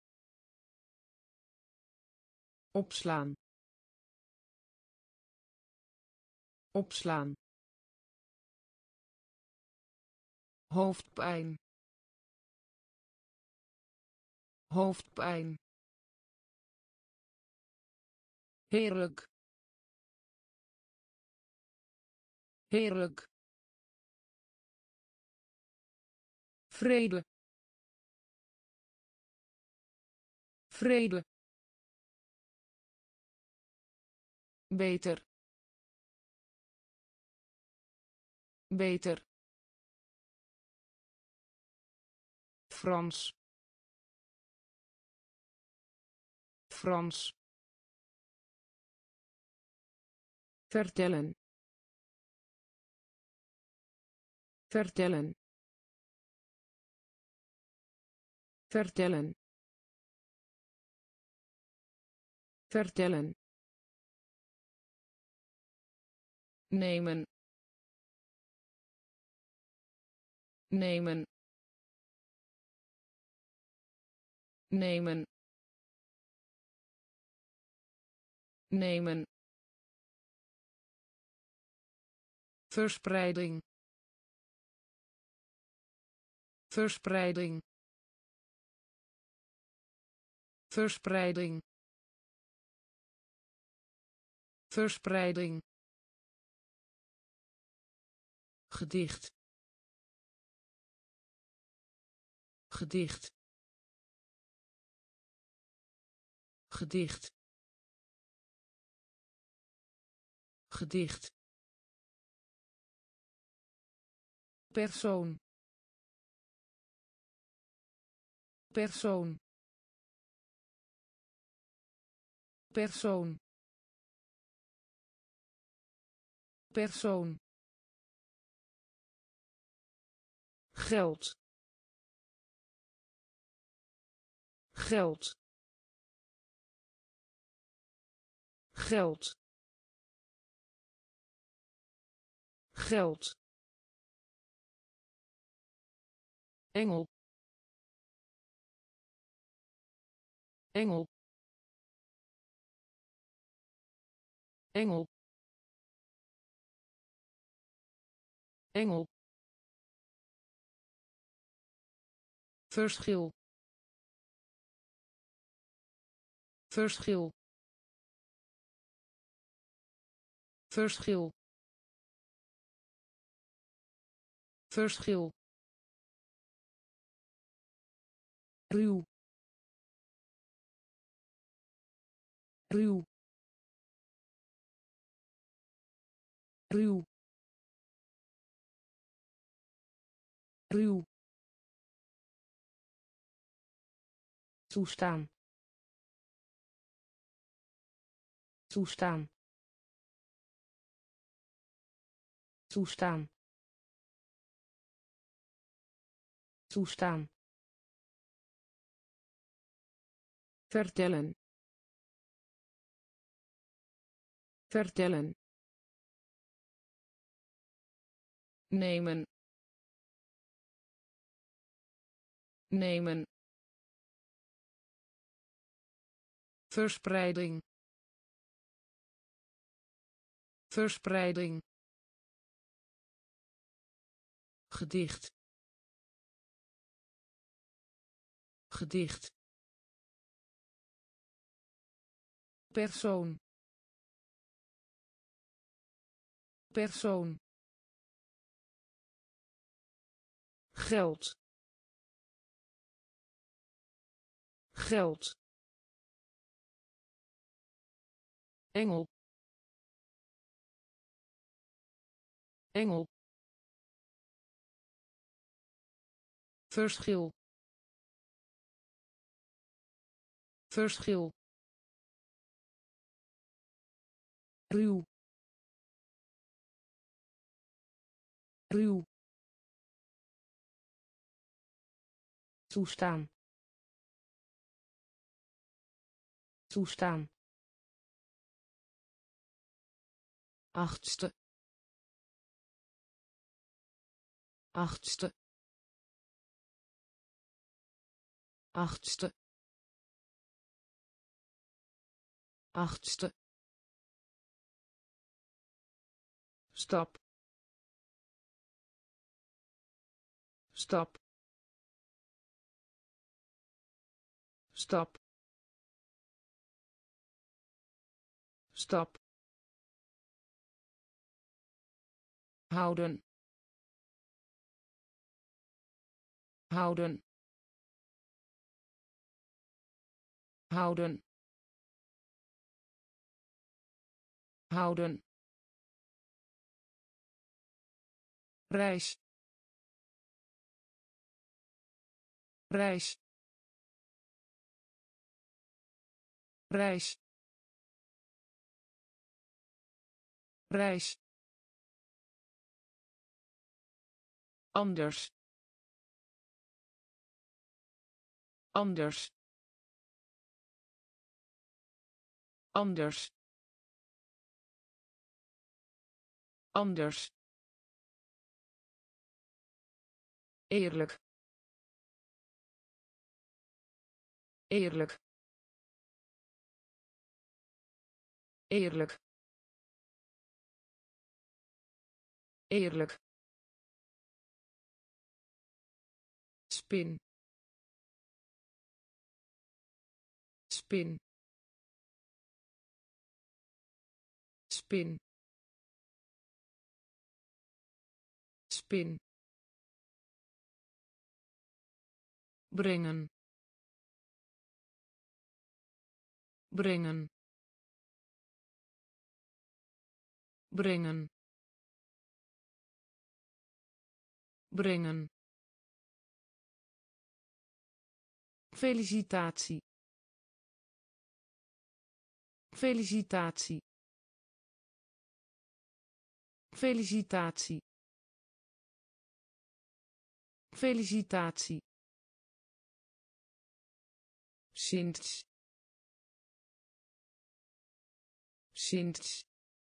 opslaan, opslaan, hoofdpijn, hoofdpijn, heerlijk, heerlijk, vrede, vrede, beter, beter, Frans, Frans, vertellen, vertellen, vertellen, vertellen, nemen, nemen, nemen, nemen, verspreiding, verspreiding, verspreiding, verspreiding, gedicht, gedicht, gedicht, gedicht, persoon, persoon, persoon, persoon, geld, geld, geld, geld, engel, engel, engel, engel, verschil, verschil, verschil, verschil, ruw, ruw, ruw, ruw, toestaan, toestaan, toestaan, toestaan, vertellen, vertellen, nemen, nemen, verspreiding, verspreiding, gedicht, gedicht, persoon, persoon, geld, geld, engel, engel, verschil, verschil, ruw, ruw, toestaan, toestaan, achtste achtste achtste achtste stap stap stap stap houden houden houden houden reis reis reis reis anders anders anders anders eerlijk eerlijk eerlijk eerlijk spin spin spin spin brengen brengen brengen brengen felicitatie felicitatie felicitatie felicitatie sinds sinds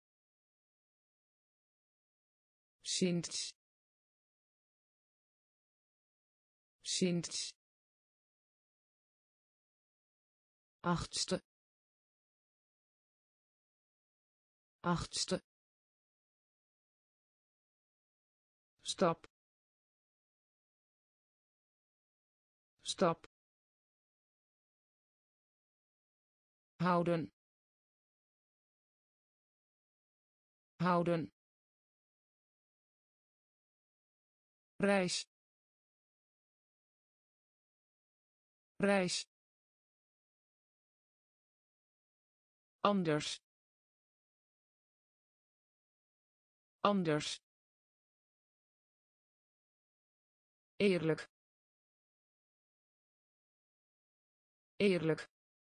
sinds sinds achtste achtste stap stap houden houden reis reis anders anders eerlijk eerlijk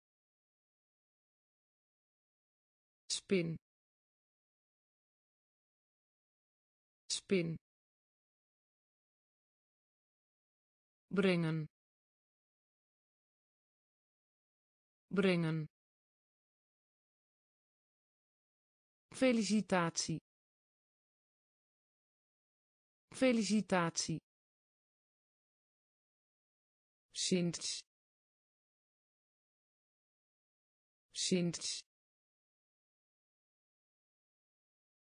spin spin brengen brengen felicitatie felicitatie sinds sinds